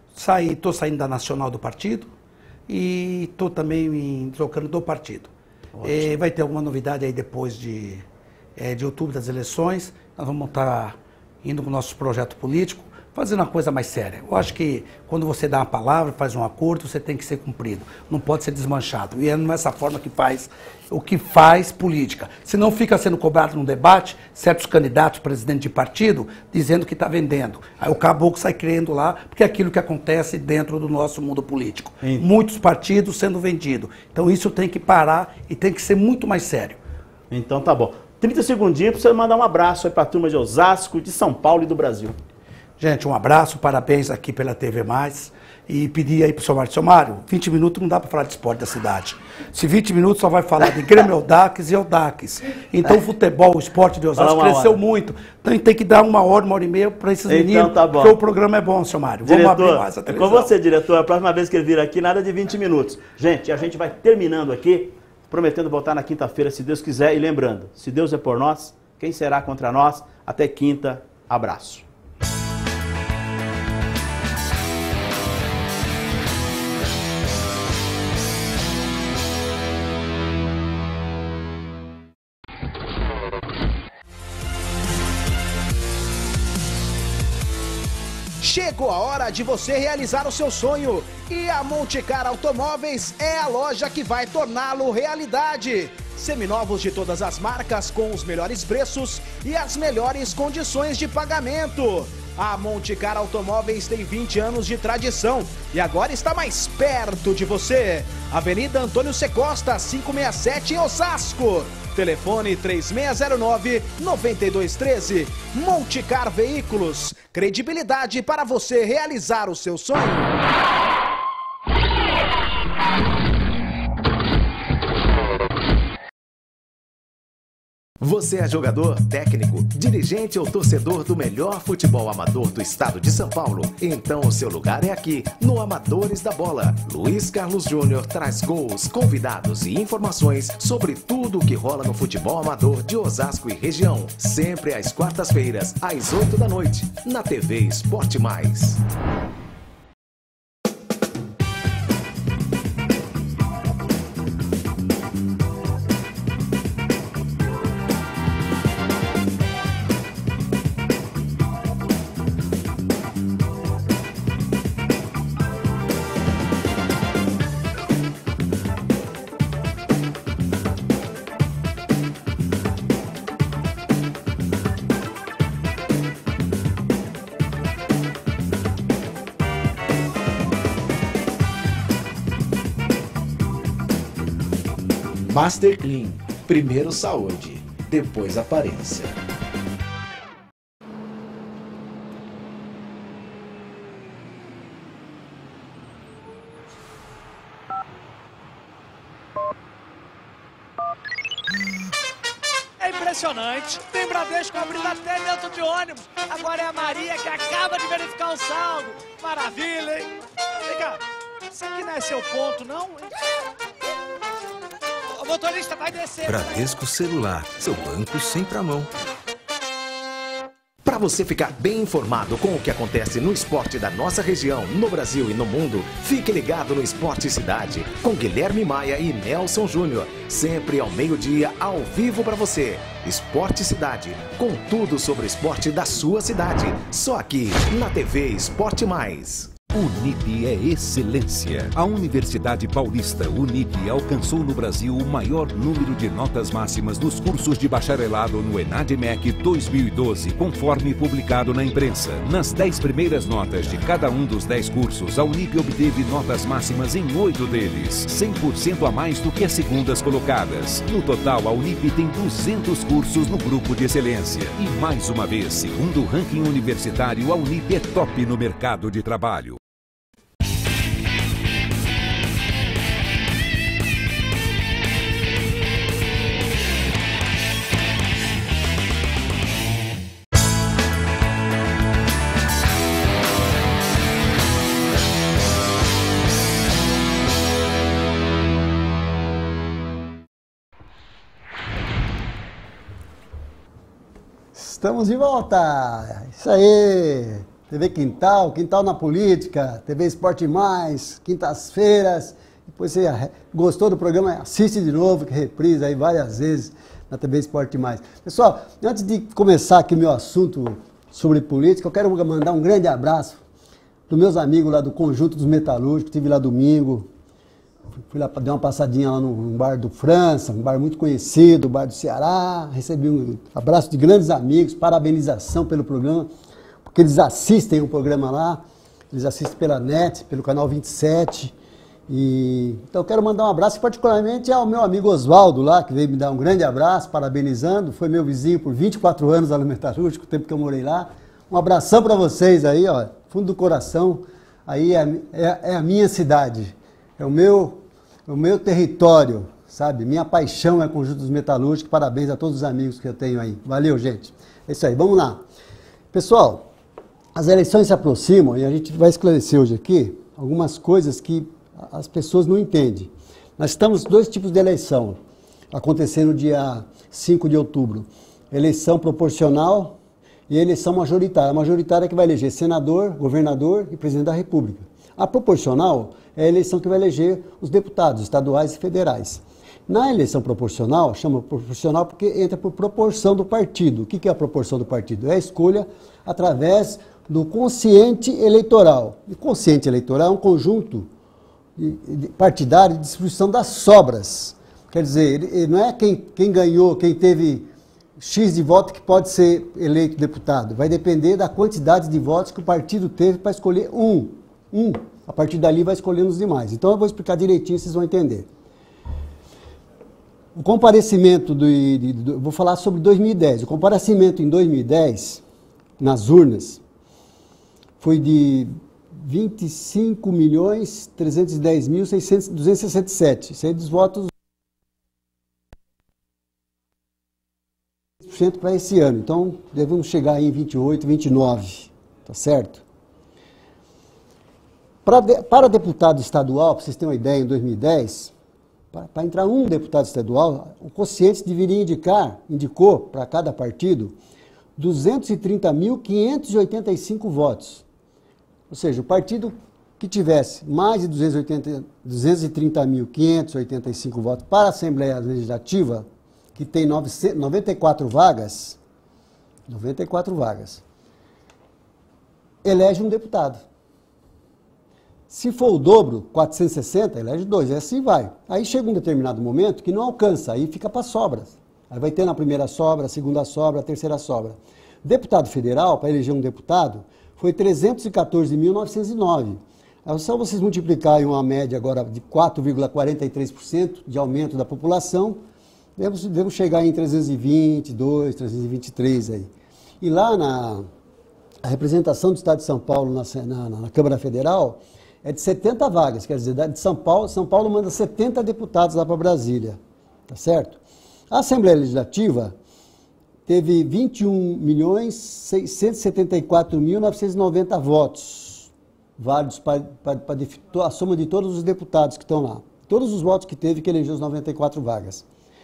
saí, estou saindo da Nacional do partido e estou também me trocando do partido. E vai ter alguma novidade aí depois de, é, de outubro das eleições. Nós vamos estar indo com o nosso projeto político, fazendo uma coisa mais séria. Eu acho que quando você dá uma palavra, faz um acordo, você tem que ser cumprido. Não pode ser desmanchado. E é nessa forma que faz o que faz política. Senão fica sendo cobrado num debate, certos candidatos, presidente de partido, dizendo que está vendendo. Aí o caboclo sai crendo lá, porque é aquilo que acontece dentro do nosso mundo político. Sim. Muitos partidos sendo vendidos. Então isso tem que parar e tem que ser muito mais sério. Então tá bom. trinta segundinhos para você mandar um abraço aí para a turma de Osasco, de São Paulo e do Brasil. Gente, um abraço, parabéns aqui pela T V Mais. E pedir aí pro seu Mário, seu Mário, vinte minutos não dá para falar de esporte da cidade. Se vinte minutos só vai falar de Grêmio Audax e Audax. Então o futebol, o esporte de Osasco cresceu muito. Então a gente tem que dar uma hora, uma hora e meia para esses meninos, então, tá bom. Porque o programa é bom, seu Mário. Vamos diretor, abrir mais a televisão. É com você, diretor. A próxima vez que ele vir aqui, nada de vinte minutos. Gente, a gente vai terminando aqui, prometendo voltar na quinta-feira, se Deus quiser. E lembrando, se Deus é por nós, quem será contra nós? Até quinta. Abraço. Chegou a hora de você realizar o seu sonho e a Montecar Automóveis é a loja que vai torná-lo realidade. Seminovos de todas as marcas com os melhores preços e as melhores condições de pagamento. A Montecar Automóveis tem vinte anos de tradição e agora está mais perto de você. Avenida Antônio C. Costa, quinhentos e sessenta e sete, em Osasco. Telefone três seis zero nove, nove dois um três. Montecar Veículos. Credibilidade para você realizar o seu sonho. Você é jogador, técnico, dirigente ou torcedor do melhor futebol amador do estado de São Paulo? Então o seu lugar é aqui, no Amadores da Bola. Luiz Carlos Júnior traz gols, convidados e informações sobre tudo o que rola no futebol amador de Osasco e região. Sempre às quartas-feiras, às oito da noite, na T V Esporte Mais. Master Clean. Primeiro saúde, depois aparência. É impressionante. Tem Bradesco abrindo até dentro de ônibus. Agora é a Maria que acaba de verificar o saldo. Maravilha, hein? Vem cá, isso aqui não é seu ponto, não? O motorista vai descer. Bradesco Celular, seu banco sempre à mão. Para você ficar bem informado com o que acontece no esporte da nossa região, no Brasil e no mundo, fique ligado no Esporte Cidade, com Guilherme Maia e Nelson Júnior. Sempre ao meio-dia, ao vivo para você. Esporte Cidade, com tudo sobre o esporte da sua cidade. Só aqui, na T V Esporte Mais. Unip é excelência. A Universidade Paulista Unip alcançou no Brasil o maior número de notas máximas nos cursos de bacharelado no ENADMEC dois mil e doze, conforme publicado na imprensa. Nas dez primeiras notas de cada um dos dez cursos, a Unip obteve notas máximas em oito deles, cem por cento a mais do que as segundas colocadas. No total, a Unip tem duzentos cursos no grupo de excelência. E mais uma vez, segundo o ranking universitário, a Unip é top no mercado de trabalho. Estamos de volta! Isso aí! T V Quintal, Quintal na Política, T V Esporte Mais, quintas-feiras. Depois você gostou do programa, assiste de novo, que reprisa aí várias vezes na T V Esporte Mais. Pessoal, antes de começar aqui meu assunto sobre política, eu quero mandar um grande abraço para os meus amigos lá do Conjunto dos Metalúrgicos, estive lá domingo, fui lá para dar uma passadinha lá no, no bar do França, um bar muito conhecido, o bar do Ceará, recebi um abraço de grandes amigos, parabenização pelo programa, porque eles assistem o programa lá, eles assistem pela net, pelo canal vinte e sete, e, então eu quero mandar um abraço particularmente ao meu amigo Oswaldo lá, que veio me dar um grande abraço, parabenizando, foi meu vizinho por vinte e quatro anos lá no Metalúrgico, o tempo que eu morei lá. Um abração para vocês aí, ó, fundo do coração, aí é, é, é a minha cidade, é o meu, é o meu território, sabe? Minha paixão é o Conjunto dos Metalúrgicos, parabéns a todos os amigos que eu tenho aí. Valeu, gente. É isso aí, vamos lá. Pessoal, as eleições se aproximam e a gente vai esclarecer hoje aqui algumas coisas que as pessoas não entendem. Nós estamos dois tipos de eleição acontecendo no dia cinco de outubro. Eleição proporcional e eleição majoritária. A majoritária é que vai eleger senador, governador e presidente da República. A proporcional é a eleição que vai eleger os deputados estaduais e federais. Na eleição proporcional, chama proporcional porque entra por proporção do partido. O que é a proporção do partido? É a escolha através do quociente eleitoral. E quociente eleitoral é um conjunto partidário de distribuição das sobras. Quer dizer, ele não é quem, quem ganhou, quem teve X de votos que pode ser eleito deputado. Vai depender da quantidade de votos que o partido teve para escolher um. Um. A partir dali vai escolhendo os demais. Então eu vou explicar direitinho, vocês vão entender. O comparecimento, do, de, de, vou falar sobre dois mil e dez. O comparecimento em dois mil e dez, nas urnas, foi de vinte e cinco milhões, trezentos e dez mil, duzentos e sessenta e sete. Isso aí dos votos para esse ano. Então, devemos chegar aí em vinte e oito, vinte e nove. Tá certo? Para, de, para deputado estadual, para vocês terem uma ideia, em dois mil e dez, para, para entrar um deputado estadual, o quociente deveria indicar, indicou para cada partido, duzentos e trinta mil, quinhentos e oitenta e cinco votos. Ou seja, o partido que tivesse mais de duzentos e trinta mil, quinhentos e oitenta e cinco votos para a Assembleia Legislativa, que tem noventa e quatro vagas, noventa e quatro vagas, elege um deputado. Se for o dobro, quatrocentos e sessenta, elege dois, e assim vai. Aí chega um determinado momento que não alcança, aí fica para sobras. Aí vai ter na primeira sobra, a segunda sobra, a terceira sobra. Deputado federal, para eleger um deputado, foi trezentos e quatorze mil, novecentos e nove. É só vocês multiplicarem uma média agora de quatro vírgula quarenta e três por cento de aumento da população, devemos, devemos chegar em trezentos e vinte e dois, trezentos e vinte e três aí. E lá na a representação do Estado de São Paulo na, na, na Câmara Federal é de setenta vagas, quer dizer, de São Paulo, São Paulo manda setenta deputados lá para Brasília, tá certo? A Assembleia Legislativa teve vinte e um milhões, seiscentos e setenta e quatro mil, novecentos e noventa votos, válidos para, para, para a soma de todos os deputados que estão lá. Todos os votos que teve que elegeu as noventa e quatro vagas.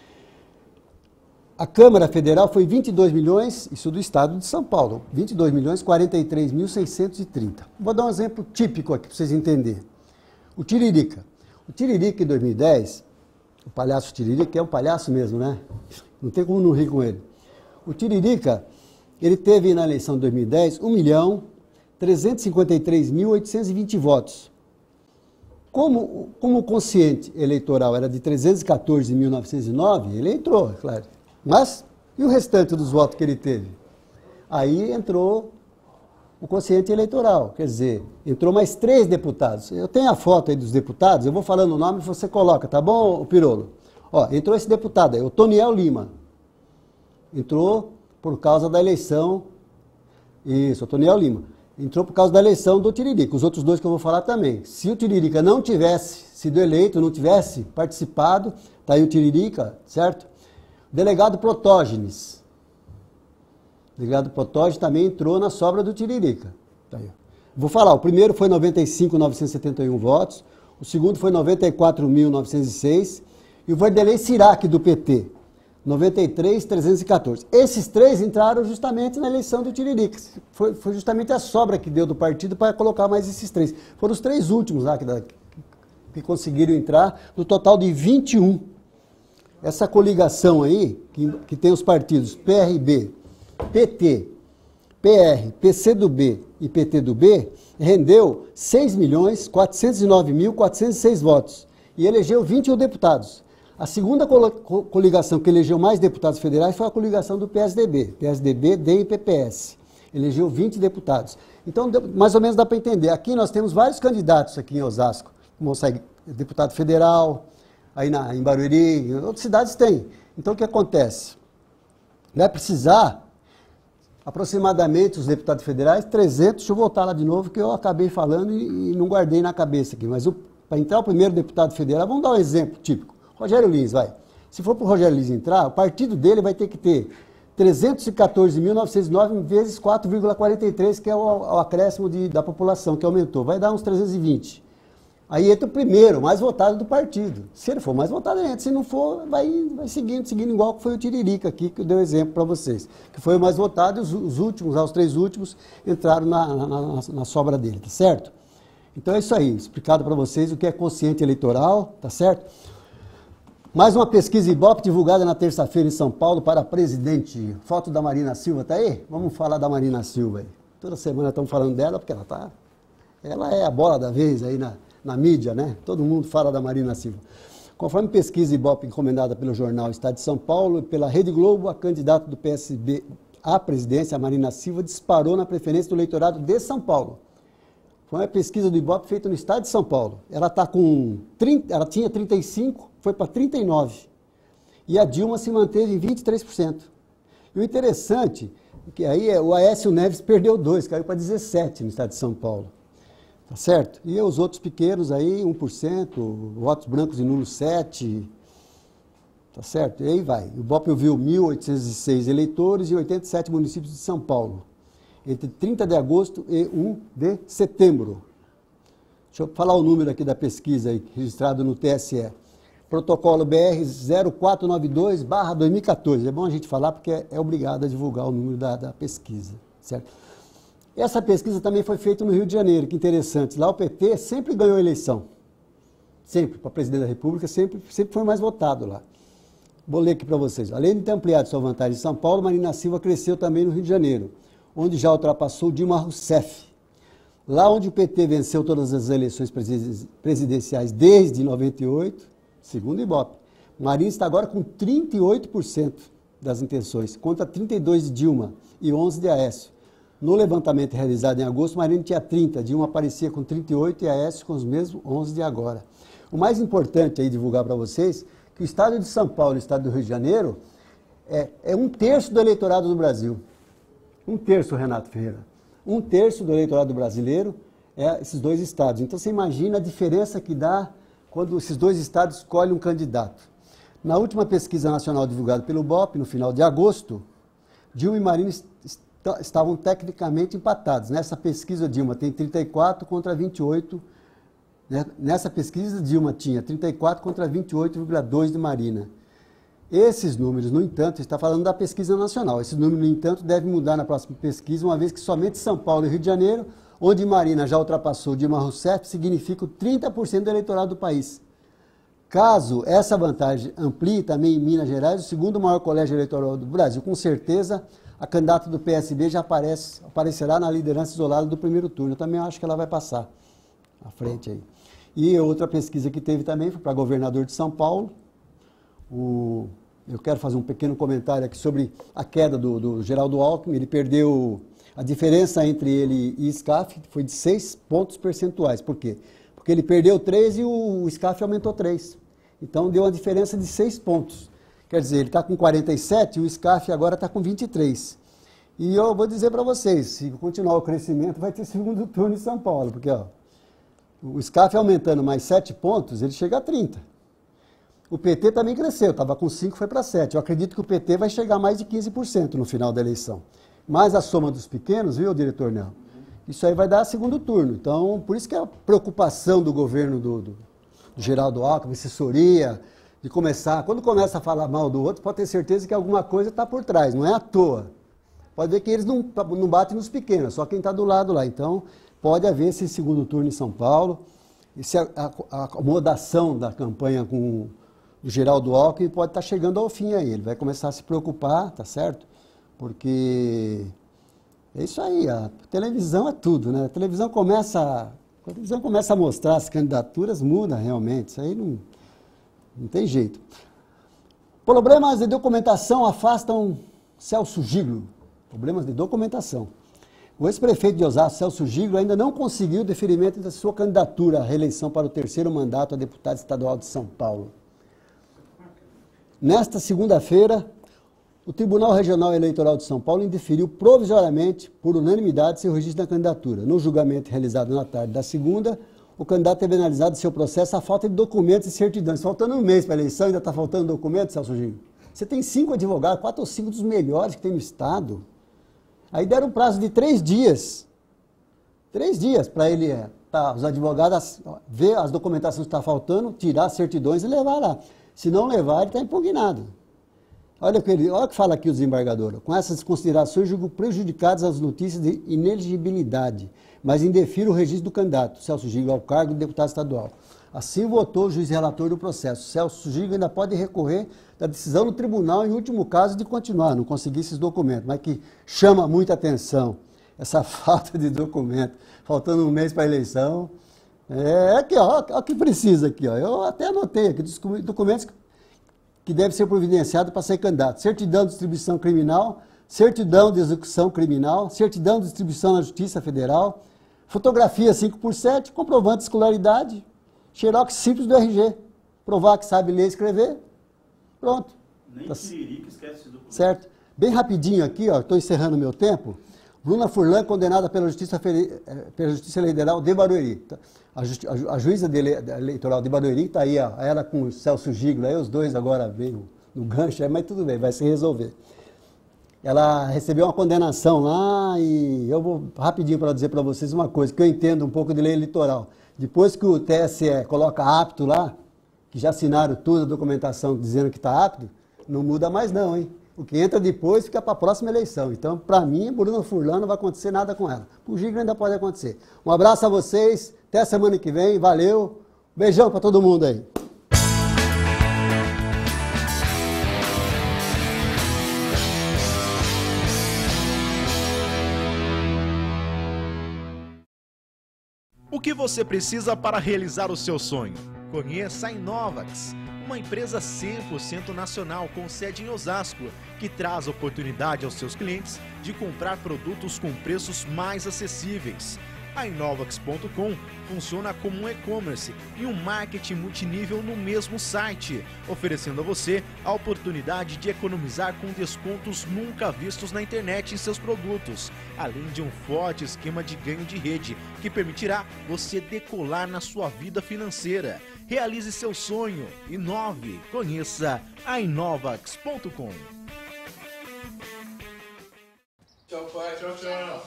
A Câmara Federal foi vinte e dois milhões, isso do Estado de São Paulo, vinte e dois milhões, quarenta e três mil, seiscentos e trinta. Vou dar um exemplo típico aqui para vocês entenderem. O Tiririca. O Tiririca em dois mil e dez, o palhaço Tiririca, que é um palhaço mesmo, né? Não tem como não rir com ele. O Tiririca, ele teve na eleição de dois mil e dez um milhão, trezentos e cinquenta e três mil, oitocentos e vinte votos. Como, como o quociente eleitoral era de trezentos e quatorze mil, novecentos e nove, ele entrou, é claro. Mas, e o restante dos votos que ele teve? Aí entrou o quociente eleitoral, quer dizer, entrou mais três deputados. Eu tenho a foto aí dos deputados, eu vou falando o nome e você coloca, tá bom, Pirolo? Ó, entrou esse deputado aí, o Toniel Lima. Entrou por causa da eleição, isso, o Toniel Lima. Entrou por causa da eleição do Tiririca, os outros dois que eu vou falar também. Se o Tiririca não tivesse sido eleito, não tivesse participado, tá aí o Tiririca, certo? Delegado Protógenes. O delegado Protógenes também entrou na sobra do Tiririca. Tá aí. Vou falar, o primeiro foi noventa e cinco mil, novecentos e setenta e um votos, o segundo foi noventa e quatro mil, novecentos e seis, e o Vanderlei Sirac, do P T. noventa e três, trezentos e quatorze. Esses três entraram justamente na eleição do Tiririca. Foi, foi justamente a sobra que deu do partido para colocar mais esses três. Foram os três últimos lá que, que conseguiram entrar, no total de vinte e um. Essa coligação aí, que, que tem os partidos P R B, P T, P R, P C do B e P T do B, rendeu seis milhões, quatrocentos e nove mil, quatrocentos e seis votos e elegeu vinte e um deputados. A segunda coligação que elegeu mais deputados federais foi a coligação do P S D B, P S D B, D e P P S. Elegeu vinte deputados. Então, mais ou menos dá para entender. Aqui nós temos vários candidatos aqui em Osasco, como consegue deputado federal, aí na, em Barueri, em outras cidades tem. Então, o que acontece? Vai precisar, aproximadamente, os deputados federais, trezentos, deixa eu voltar lá de novo, que eu acabei falando e, e não guardei na cabeça aqui, mas para entrar o primeiro deputado federal, vamos dar um exemplo típico. Rogério Lins, vai. Se for para o Rogério Lins entrar, o partido dele vai ter que ter trezentos e quatorze mil, novecentos e nove vezes quatro vírgula quarenta e três, que é o, o acréscimo de, da população, que aumentou. Vai dar uns trezentos e vinte. Aí entra o primeiro, mais votado do partido. Se ele for mais votado, ele entra. Se não for, vai, vai seguindo, seguindo igual que foi o Tiririca aqui, que eu dei o exemplo para vocês. Que foi o mais votado e os, os últimos, os três últimos, entraram na, na, na, na sobra dele, tá certo? Então é isso aí, explicado para vocês o que é consciente eleitoral, tá certo? Mais uma pesquisa Ibope divulgada na terça-feira em São Paulo para presidente. Foto da Marina Silva, tá aí? Vamos falar da Marina Silva aí. Toda semana estamos falando dela porque ela tá, ela é a bola da vez aí na, na mídia, né? Todo mundo fala da Marina Silva. Conforme pesquisa Ibope encomendada pelo jornal Estado de São Paulo e pela Rede Globo, a candidata do P S B à presidência, a Marina Silva, disparou na preferência do eleitorado de São Paulo. Foi uma pesquisa do Ibope feita no Estado de São Paulo. Ela tá com trinta, ela tinha trinta e cinco, foi para trinta e nove. E a Dilma se manteve em vinte e três por cento. E o interessante é que aí é, o Aécio Neves perdeu dois, caiu para dezessete no Estado de São Paulo. Tá certo? E os outros pequenos aí, um por cento, votos brancos e nulos sete. Tá certo? E aí vai. O Ibope ouviu mil oitocentos e seis eleitores em oitenta e sete municípios de São Paulo, entre trinta de agosto e um de setembro. Deixa eu falar o número aqui da pesquisa aí, registrado no T S E. Protocolo B R zero quatro nove dois barra dois mil e quatorze. É bom a gente falar porque é, é obrigado a divulgar o número da, da pesquisa, certo? Essa pesquisa também foi feita no Rio de Janeiro, que interessante. Lá o P T sempre ganhou a eleição. Sempre, para presidente da República, sempre, sempre foi mais votado lá. Vou ler aqui para vocês. Além de ter ampliado sua vantagem em São Paulo, Marina Silva cresceu também no Rio de Janeiro, onde já ultrapassou Dilma Rousseff. Lá onde o P T venceu todas as eleições presidenciais desde noventa e oito, segundo o Ibope, Marina está agora com trinta e oito por cento das intenções, contra trinta e dois por cento de Dilma e onze por cento de Aécio. No levantamento realizado em agosto, Marina tinha trinta, Dilma aparecia com trinta e oito e Aécio com os mesmos onze por cento de agora. O mais importante aí divulgar para vocês, que o estado de São Paulo e o estado do Rio de Janeiro é, é um terço do eleitorado do Brasil. Um terço, Renato Ferreira. Um terço do eleitorado brasileiro é esses dois estados. Então você imagina a diferença que dá quando esses dois estados escolhem um candidato. Na última pesquisa nacional divulgada pelo Ibope, no final de agosto, Dilma e Marina est estavam tecnicamente empatados. Nessa pesquisa, Dilma tem trinta e quatro contra vinte e oito. Nessa pesquisa, Dilma tinha trinta e quatro contra vinte e oito vírgula dois de Marina. Esses números, no entanto, está falando da pesquisa nacional. Esse número, no entanto, deve mudar na próxima pesquisa, uma vez que somente São Paulo e Rio de Janeiro, onde Marina já ultrapassou Dilma Rousseff, significa trinta por cento do eleitorado do país. Caso essa vantagem amplie também em Minas Gerais, o segundo maior colégio eleitoral do Brasil, com certeza a candidata do P S B já aparece, aparecerá na liderança isolada do primeiro turno. Eu também acho que ela vai passar à frente aí. E outra pesquisa que teve também foi para governador de São Paulo. O, eu quero fazer um pequeno comentário aqui sobre a queda do, do Geraldo Alckmin. Ele perdeu, a diferença entre ele e Scaff foi de seis pontos percentuais. Por quê? Porque ele perdeu três e o, o Scaff aumentou três. Então deu uma diferença de seis pontos. Quer dizer, ele está com quarenta e sete e o Scaff agora está com vinte e três. E eu vou dizer para vocês, se continuar o crescimento, vai ter segundo turno em São Paulo. Porque ó, o Scaff aumentando mais sete pontos, ele chega a trinta. O P T também cresceu, estava com cinco, foi para sete. Eu acredito que o P T vai chegar a mais de quinze por cento no final da eleição. Mas a soma dos pequenos, viu, diretor Nel? Isso aí vai dar segundo turno. Então, por isso que a preocupação do governo do, do, do Geraldo Alckmin, assessoria, de começar, quando começa a falar mal do outro, pode ter certeza que alguma coisa está por trás, não é à toa. Pode ver que eles não, não batem nos pequenos, só quem está do lado lá. Então, pode haver esse segundo turno em São Paulo, esse, a, a acomodação da campanha com o Geraldo Alckmin pode estar tá chegando ao fim aí. Ele vai começar a se preocupar, tá certo? Porque é isso aí, a televisão é tudo, né? A televisão começa, a televisão começa a mostrar as candidaturas, muda realmente, isso aí não, não tem jeito. Problemas de documentação afastam Celso Giglo. Problemas de documentação. O ex-prefeito de Osasco, Celso Giglo, ainda não conseguiu o deferimento da sua candidatura à reeleição para o terceiro mandato a deputado estadual de São Paulo. Nesta segunda-feira, o Tribunal Regional Eleitoral de São Paulo indeferiu provisoriamente, por unanimidade, seu registro da candidatura. No julgamento realizado na tarde da segunda, o candidato teve analisado seu processo a falta de documentos e certidões. Faltando um mês para a eleição, ainda está faltando documentos, Celso Giglo? Você tem cinco advogados, quatro ou cinco dos melhores que tem no Estado. Aí deram um prazo de três dias. Três dias para ele, tá, os advogados, ver as documentações que estão faltando, tirar as certidões e levar lá. Se não levar, ele está impugnado. Olha o que, ele, olha o que fala aqui o desembargador. Com essas considerações, julgo prejudicadas as notícias de inelegibilidade, mas indefiro o registro do candidato, Celso Giglo, ao cargo de deputado estadual. Assim votou o juiz relator do processo. Celso Giglo ainda pode recorrer da decisão do tribunal, em último caso, de continuar, não conseguir esses documentos, mas que chama muita atenção essa falta de documento, faltando um mês para a eleição. É aqui, ó, ó, o que precisa aqui, ó. Eu até anotei aqui, documentos que devem ser providenciados para ser candidato. Certidão de distribuição criminal, certidão de execução criminal, certidão de distribuição na Justiça Federal, fotografia cinco por sete, comprovante de escolaridade, xerox simples do R G, provar que sabe ler e escrever, pronto. Nem tá, Tiririca esquece esse documento. Certo. Bem rapidinho aqui, ó, estou encerrando meu tempo. Bruna Furlan, condenada pela Justiça, pela Justiça Eleitoral de Barueri. A, justi, a, a juíza de ele, eleitoral de Barueri está aí, ó, ela com o Celso Giglo, aí os dois agora veio no gancho, mas tudo bem, vai se resolver. Ela recebeu uma condenação lá e eu vou rapidinho para dizer para vocês uma coisa, que eu entendo um pouco de lei eleitoral. Depois que o T S E coloca apto lá, que já assinaram toda a documentação dizendo que está apto, não muda mais não, hein? O que entra depois fica para a próxima eleição. Então, para mim, Bruna Furlan não vai acontecer nada com ela. O Giglo ainda pode acontecer. Um abraço a vocês, até a semana que vem, valeu. Beijão para todo mundo aí. O que você precisa para realizar o seu sonho? Conheça a Inovax, uma empresa cem por cento nacional com sede em Osasco, que traz oportunidade aos seus clientes de comprar produtos com preços mais acessíveis. A Inovax ponto com funciona como um e-commerce e um marketing multinível no mesmo site, oferecendo a você a oportunidade de economizar com descontos nunca vistos na internet em seus produtos, além de um forte esquema de ganho de rede que permitirá você decolar na sua vida financeira. Realize seu sonho. Inove. Conheça a Inovax ponto com. Tchau, pai. Tchau, tchau.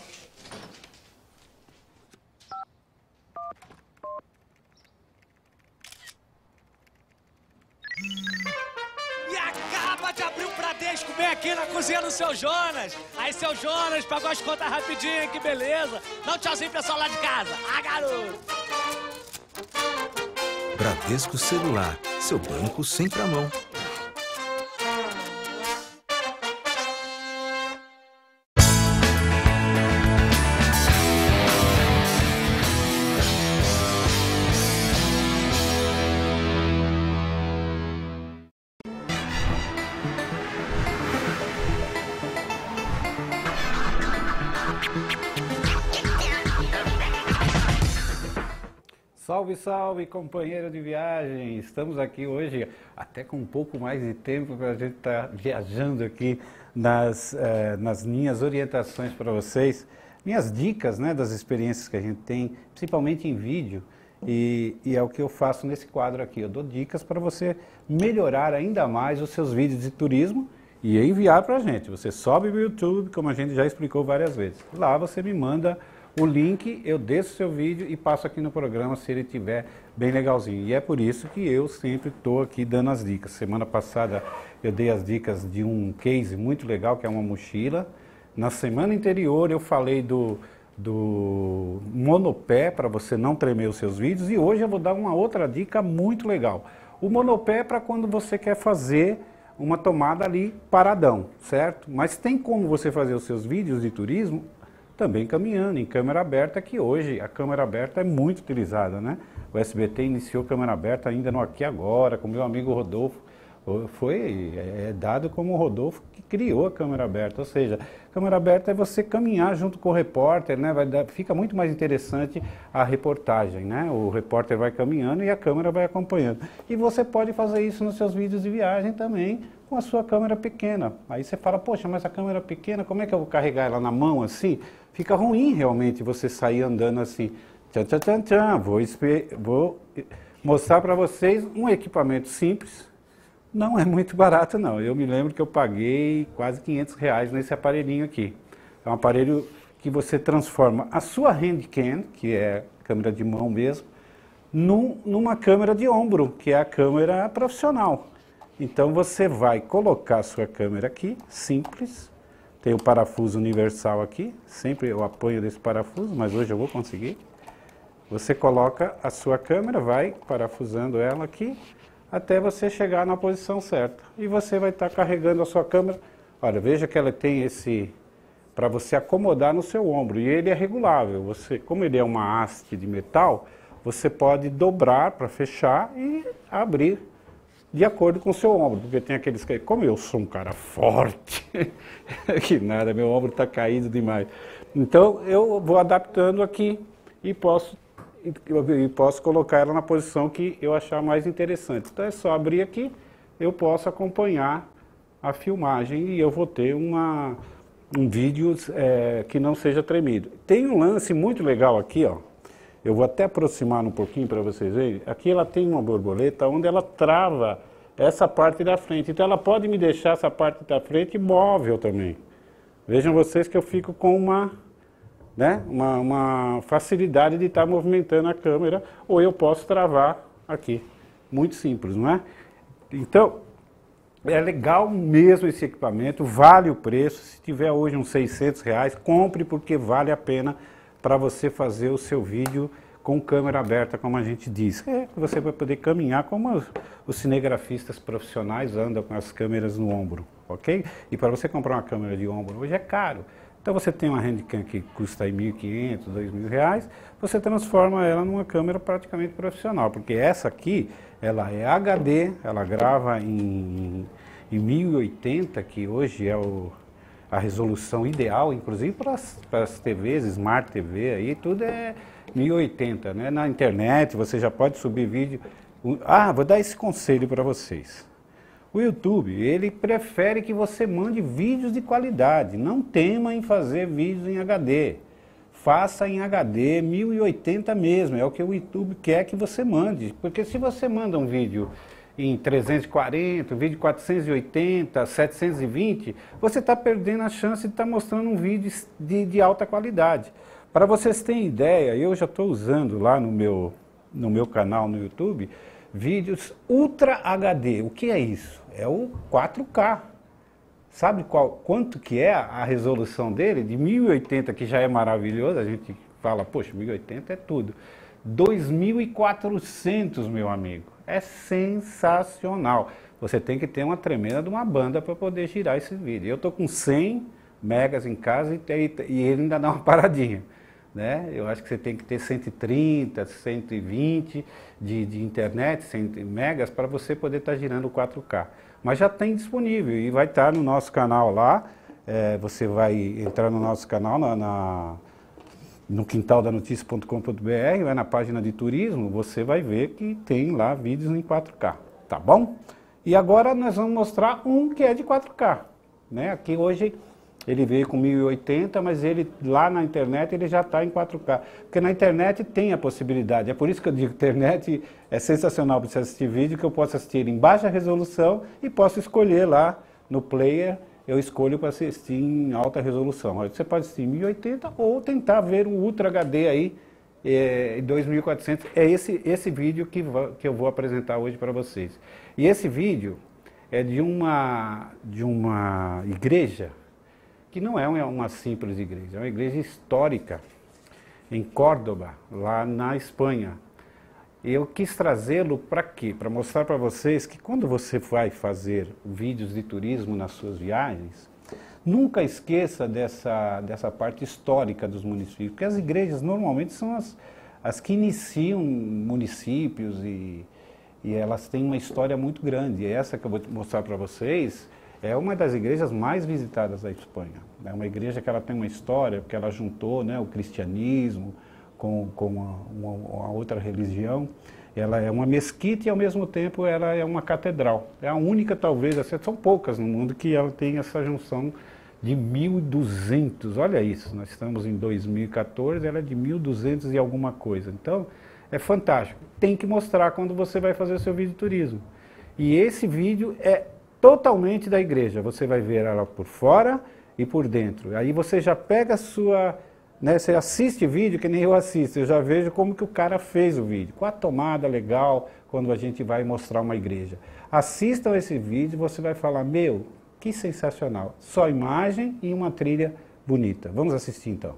E acaba de abrir o Bradesco, vem aqui na cozinha do seu Jonas. Aí, seu Jonas, pagou as contas rapidinho, que beleza. Dá um tchauzinho, pessoal lá de casa. Ah, garoto! Bradesco Celular, seu banco sempre à mão. Salve, salve, companheiro de viagem! Estamos aqui hoje até com um pouco mais de tempo para a gente estar tá viajando aqui nas, eh, nas minhas orientações para vocês, minhas dicas, né, das experiências que a gente tem, principalmente em vídeo, e, e é o que eu faço nesse quadro aqui. Eu dou dicas para você melhorar ainda mais os seus vídeos de turismo e enviar para a gente. Você sobe no YouTube, como a gente já explicou várias vezes. Lá você me manda o link, eu desço o seu vídeo e passo aqui no programa se ele tiver bem legalzinho. E é por isso que eu sempre estou aqui dando as dicas. Semana passada eu dei as dicas de um case muito legal, que é uma mochila. Na semana anterior eu falei do, do monopé, para você não tremer os seus vídeos. E hoje eu vou dar uma outra dica muito legal. O monopé é para quando você quer fazer uma tomada ali paradão, certo? Mas tem como você fazer os seus vídeos de turismo também caminhando, em câmera aberta, que hoje a câmera aberta é muito utilizada, né? O S B T iniciou câmera aberta ainda no Aqui Agora, com meu amigo Rodolfo. Foi é, dado como o Rodolfo que criou a câmera aberta, ou seja, câmera aberta é você caminhar junto com o repórter, né? Vai dar, fica muito mais interessante a reportagem, né? O repórter vai caminhando e a câmera vai acompanhando. E você pode fazer isso nos seus vídeos de viagem também com a sua câmera pequena. Aí você fala, poxa, mas a câmera pequena, como é que eu vou carregar ela na mão assim? Fica ruim realmente você sair andando assim. Tchan, tchan, tchan, tchan. Vou, vou mostrar para vocês um equipamento simples. Não é muito barato não, eu me lembro que eu paguei quase quinhentos reais nesse aparelhinho aqui. É um aparelho que você transforma a sua handcam, que é câmera de mão mesmo, num, numa câmera de ombro, que é a câmera profissional. Então você vai colocar a sua câmera aqui, simples, tem o parafuso universal aqui, sempre eu apanho desse parafuso, mas hoje eu vou conseguir. Você coloca a sua câmera, vai parafusando ela aqui, até você chegar na posição certa. E você vai estar carregando a sua câmera. Olha, veja que ela tem esse, para você acomodar no seu ombro. E ele é regulável. Você, como ele é uma haste de metal, você pode dobrar para fechar e abrir de acordo com o seu ombro. Porque tem aqueles que, como eu sou um cara forte, que nada, meu ombro está caído demais. Então eu vou adaptando aqui e posso e posso colocar ela na posição que eu achar mais interessante. Então é só abrir aqui, eu posso acompanhar a filmagem e eu vou ter uma, um vídeo é, que não seja tremido. Tem um lance muito legal aqui, ó. Eu vou até aproximar um pouquinho para vocês verem. Aqui ela tem uma borboleta onde ela trava essa parte da frente. Então ela pode me deixar essa parte da frente móvel também. Vejam vocês que eu fico com uma... Né? Uma, uma facilidade de estar movimentando a câmera, ou eu posso travar aqui. Muito simples, não é? Então, é legal mesmo esse equipamento, vale o preço. Se tiver hoje uns seiscentos reais, compre porque vale a pena para você fazer o seu vídeo com câmera aberta, como a gente diz. É que você vai poder caminhar como os, os cinegrafistas profissionais andam com as câmeras no ombro, ok? E para você comprar uma câmera de ombro hoje é caro. Então você tem uma handcam que custa aí mil e quinhentos, dois mil reais, você transforma ela numa câmera praticamente profissional, porque essa aqui, ela é H D, ela grava em, em mil e oitenta, que hoje é o, a resolução ideal, inclusive para as T Vs, Smart T V, aí tudo é mil e oitenta, né? Na internet você já pode subir vídeo. Ah, vou dar esse conselho para vocês. O YouTube, ele prefere que você mande vídeos de qualidade, não tema em fazer vídeos em H D. Faça em H D mil e oitenta mesmo, é o que o YouTube quer que você mande. Porque se você manda um vídeo em trezentos e quarenta, um vídeo quatrocentos e oitenta, setecentos e vinte, você está perdendo a chance de estar tá mostrando um vídeo de, de alta qualidade. Para vocês terem ideia, eu já estou usando lá no meu, no meu canal no YouTube, vídeos Ultra H D. O que é isso? É o quatro K. Sabe qual, quanto que é a resolução dele? De mil e oitenta, que já é maravilhoso, a gente fala, poxa, mil e oitenta é tudo. dois mil e quatrocentos, meu amigo. É sensacional. Você tem que ter uma tremenda de uma banda para poder girar esse vídeo. Eu estou com cem megas em casa e, e ele ainda dá uma paradinha. Né? Eu acho que você tem que ter cento e trinta, cento e vinte de, de internet, cem megas, para você poder estar tá girando o quatro K. Mas já tem disponível e vai estar tá no nosso canal lá. É, você vai entrar no nosso canal na, na, no quintal da notícia ponto com ponto br, vai na página de turismo, você vai ver que tem lá vídeos em quatro K, tá bom? E agora nós vamos mostrar um que é de quatro K. Né? Aqui hoje ele veio com mil e oitenta, mas ele lá na internet ele já está em quatro K. Porque na internet tem a possibilidade. É por isso que eu digo que a internet é sensacional para você assistir vídeo, que eu posso assistir em baixa resolução e posso escolher lá no player eu escolho para assistir em alta resolução. Você pode assistir em mil e oitenta ou tentar ver um Ultra H D aí é, em dois mil e quatrocentos. É esse, esse vídeo que, que eu vou apresentar hoje para vocês. E esse vídeo é de uma, de uma igreja que não é uma simples igreja, é uma igreja histórica em Córdoba, lá na Espanha. Eu quis trazê-lo para quê? Para mostrar para vocês que quando você vai fazer vídeos de turismo nas suas viagens, nunca esqueça dessa, dessa parte histórica dos municípios, porque as igrejas normalmente são as, as que iniciam municípios e, e elas têm uma história muito grande. E essa que eu vou mostrar para vocês é uma das igrejas mais visitadas da Espanha. É uma igreja que ela tem uma história, porque ela juntou, né, o cristianismo com, com uma, uma, uma outra religião. Ela é uma mesquita e, ao mesmo tempo, ela é uma catedral. É a única, talvez, são poucas no mundo que ela tem essa junção de mil e duzentos. Olha isso, nós estamos em dois mil e quatorze, ela é de mil e duzentos e alguma coisa. Então, é fantástico. Tem que mostrar quando você vai fazer o seu vídeo de turismo. E esse vídeo é totalmente da igreja. Você vai ver ela por fora e por dentro. Aí você já pega a sua... Né, você assiste vídeo que nem eu assisto, eu já vejo como que o cara fez o vídeo, com a tomada legal, quando a gente vai mostrar uma igreja. Assistam esse vídeo e você vai falar, meu, que sensacional. Só imagem e uma trilha bonita. Vamos assistir então.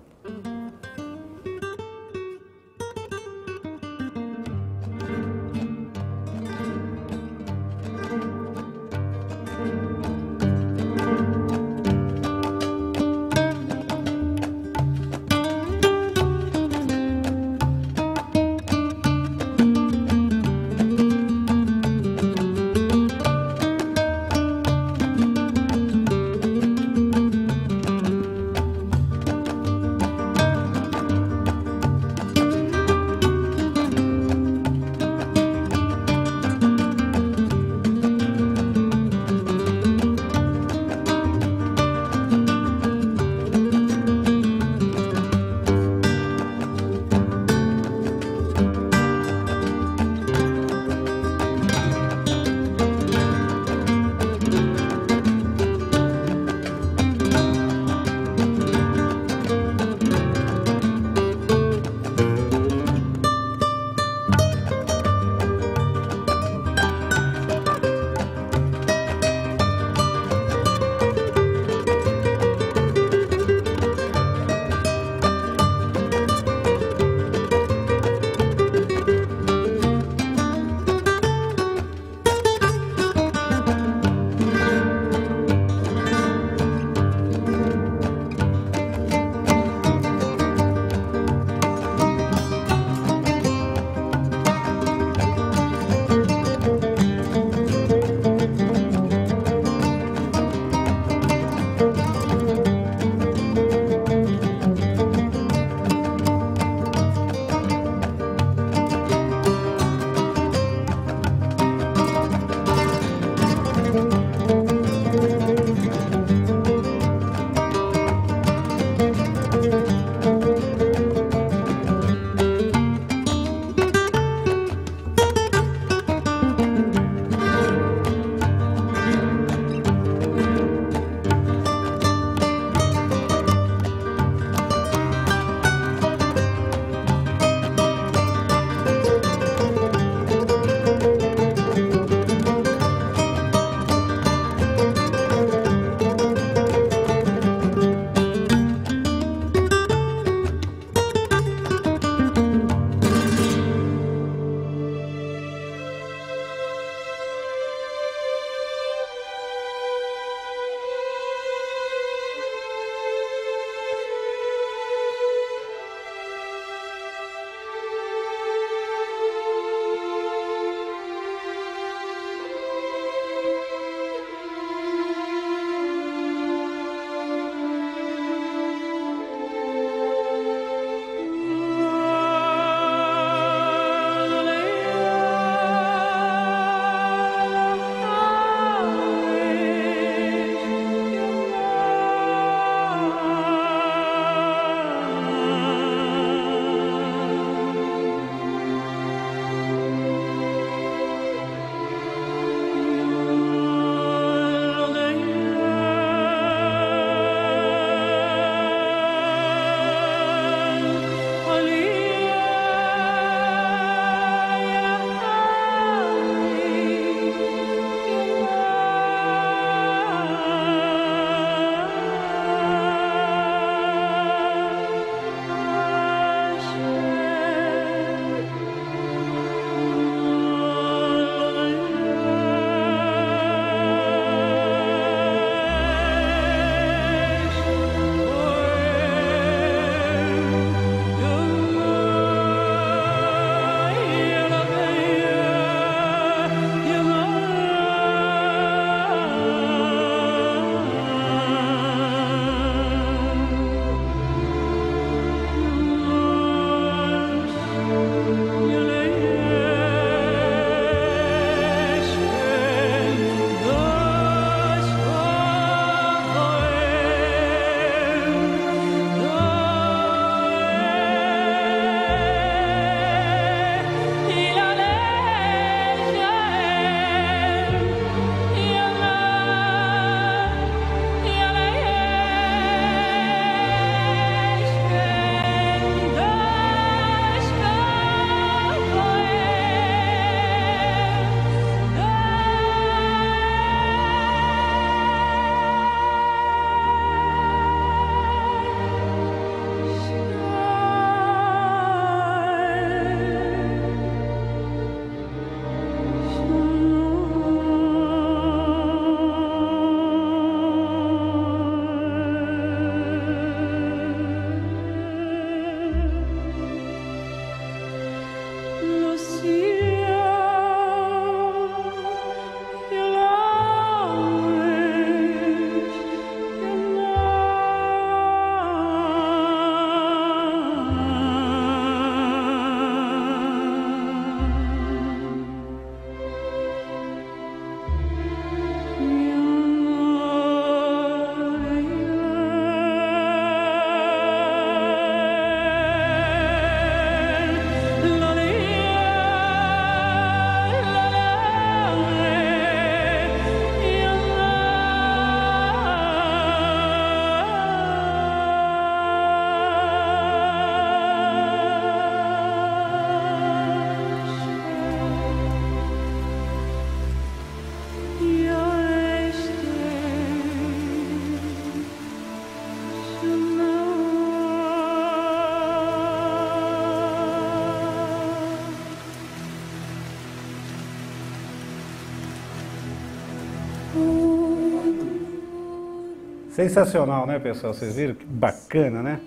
Sensacional, né, pessoal? Vocês viram que bacana, né?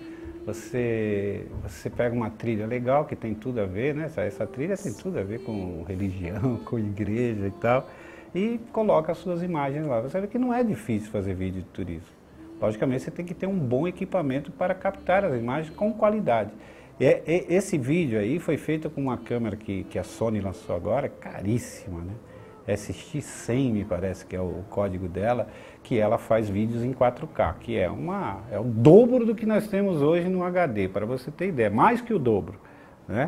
Você, você pega uma trilha legal, que tem tudo a ver, né? Essa, essa trilha tem tudo a ver com religião, com igreja e tal, e coloca as suas imagens lá. Você vê que não é difícil fazer vídeo de turismo. Logicamente, você tem que ter um bom equipamento para captar as imagens com qualidade. E, e, esse vídeo aí foi feito com uma câmera que, que a Sony lançou agora, caríssima, né? S X cem, me parece que é o código dela, que ela faz vídeos em quatro K, que é, uma, é o dobro do que nós temos hoje no H D, para você ter ideia, mais que o dobro, né?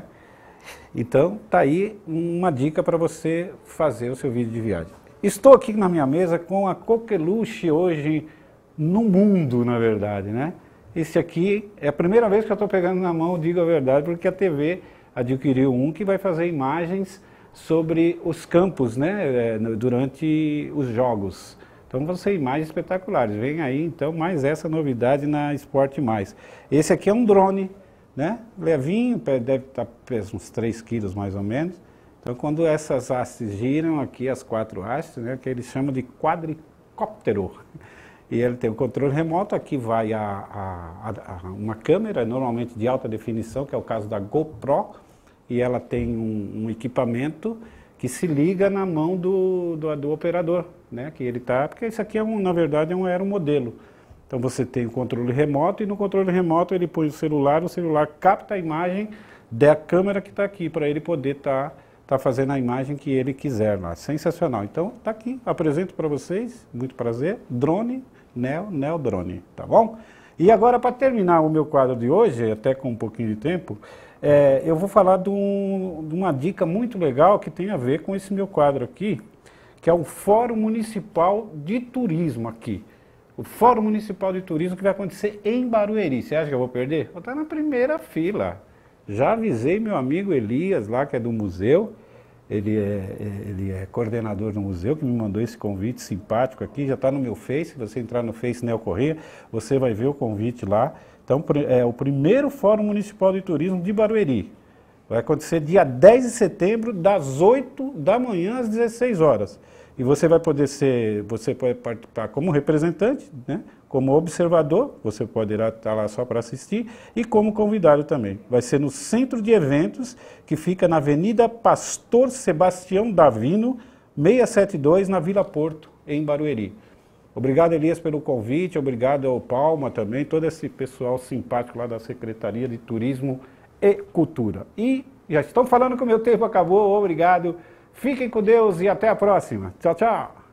Então, tá aí uma dica para você fazer o seu vídeo de viagem. Estou aqui na minha mesa com a coqueluche hoje no mundo, na verdade, né? Esse aqui é a primeira vez que eu estou pegando na mão, digo a verdade, porque a T V adquiriu um que vai fazer imagens sobre os campos, né, durante os jogos. Então vão ser imagens espetaculares. Vem aí então mais essa novidade na Sport Mais. Esse aqui é um drone, né, levinho, deve estar pesando uns três quilos mais ou menos. Então quando essas hastes giram aqui, as quatro hastes, né, que eles chamam de quadricóptero. E ele tem o controle remoto, aqui vai a, a, a, uma câmera, normalmente de alta definição, que é o caso da GoPro, e ela tem um, um equipamento que se liga na mão do, do, do operador, né, que ele tá, porque isso aqui é um, na verdade é um aeromodelo. Então você tem o controle remoto e no controle remoto ele põe o celular, o celular capta a imagem da câmera que está aqui, para ele poder estar tá, tá fazendo a imagem que ele quiser lá. Sensacional. Então está aqui, apresento para vocês, muito prazer, drone, Neo, Neo Drone, tá bom? E agora, para terminar o meu quadro de hoje, até com um pouquinho de tempo, é, eu vou falar de, um, de uma dica muito legal que tem a ver com esse meu quadro aqui, que é o Fórum Municipal de Turismo aqui. O Fórum Municipal de Turismo que vai acontecer em Barueri. Você acha que eu vou perder? Vou estar na primeira fila. Já avisei meu amigo Elias lá, que é do museu. Ele é, ele é coordenador do museu, que me mandou esse convite simpático aqui, já está no meu Face, se você entrar no Face Neo Corrêa, você vai ver o convite lá. Então, é o primeiro Fórum Municipal de Turismo de Barueri. Vai acontecer dia dez de setembro, das oito da manhã às dezesseis horas. E você vai poder ser, você pode participar como representante, né? Como observador, você poderá estar lá só para assistir, e como convidado também. Vai ser no Centro de Eventos, que fica na Avenida Pastor Sebastião Davino, seiscentos e setenta e dois, na Vila Porto, em Barueri. Obrigado, Elias, pelo convite, obrigado ao Palma também, todo esse pessoal simpático lá da Secretaria de Turismo e Cultura. E já estão falando que o meu tempo acabou, obrigado, fiquem com Deus e até a próxima. Tchau, tchau.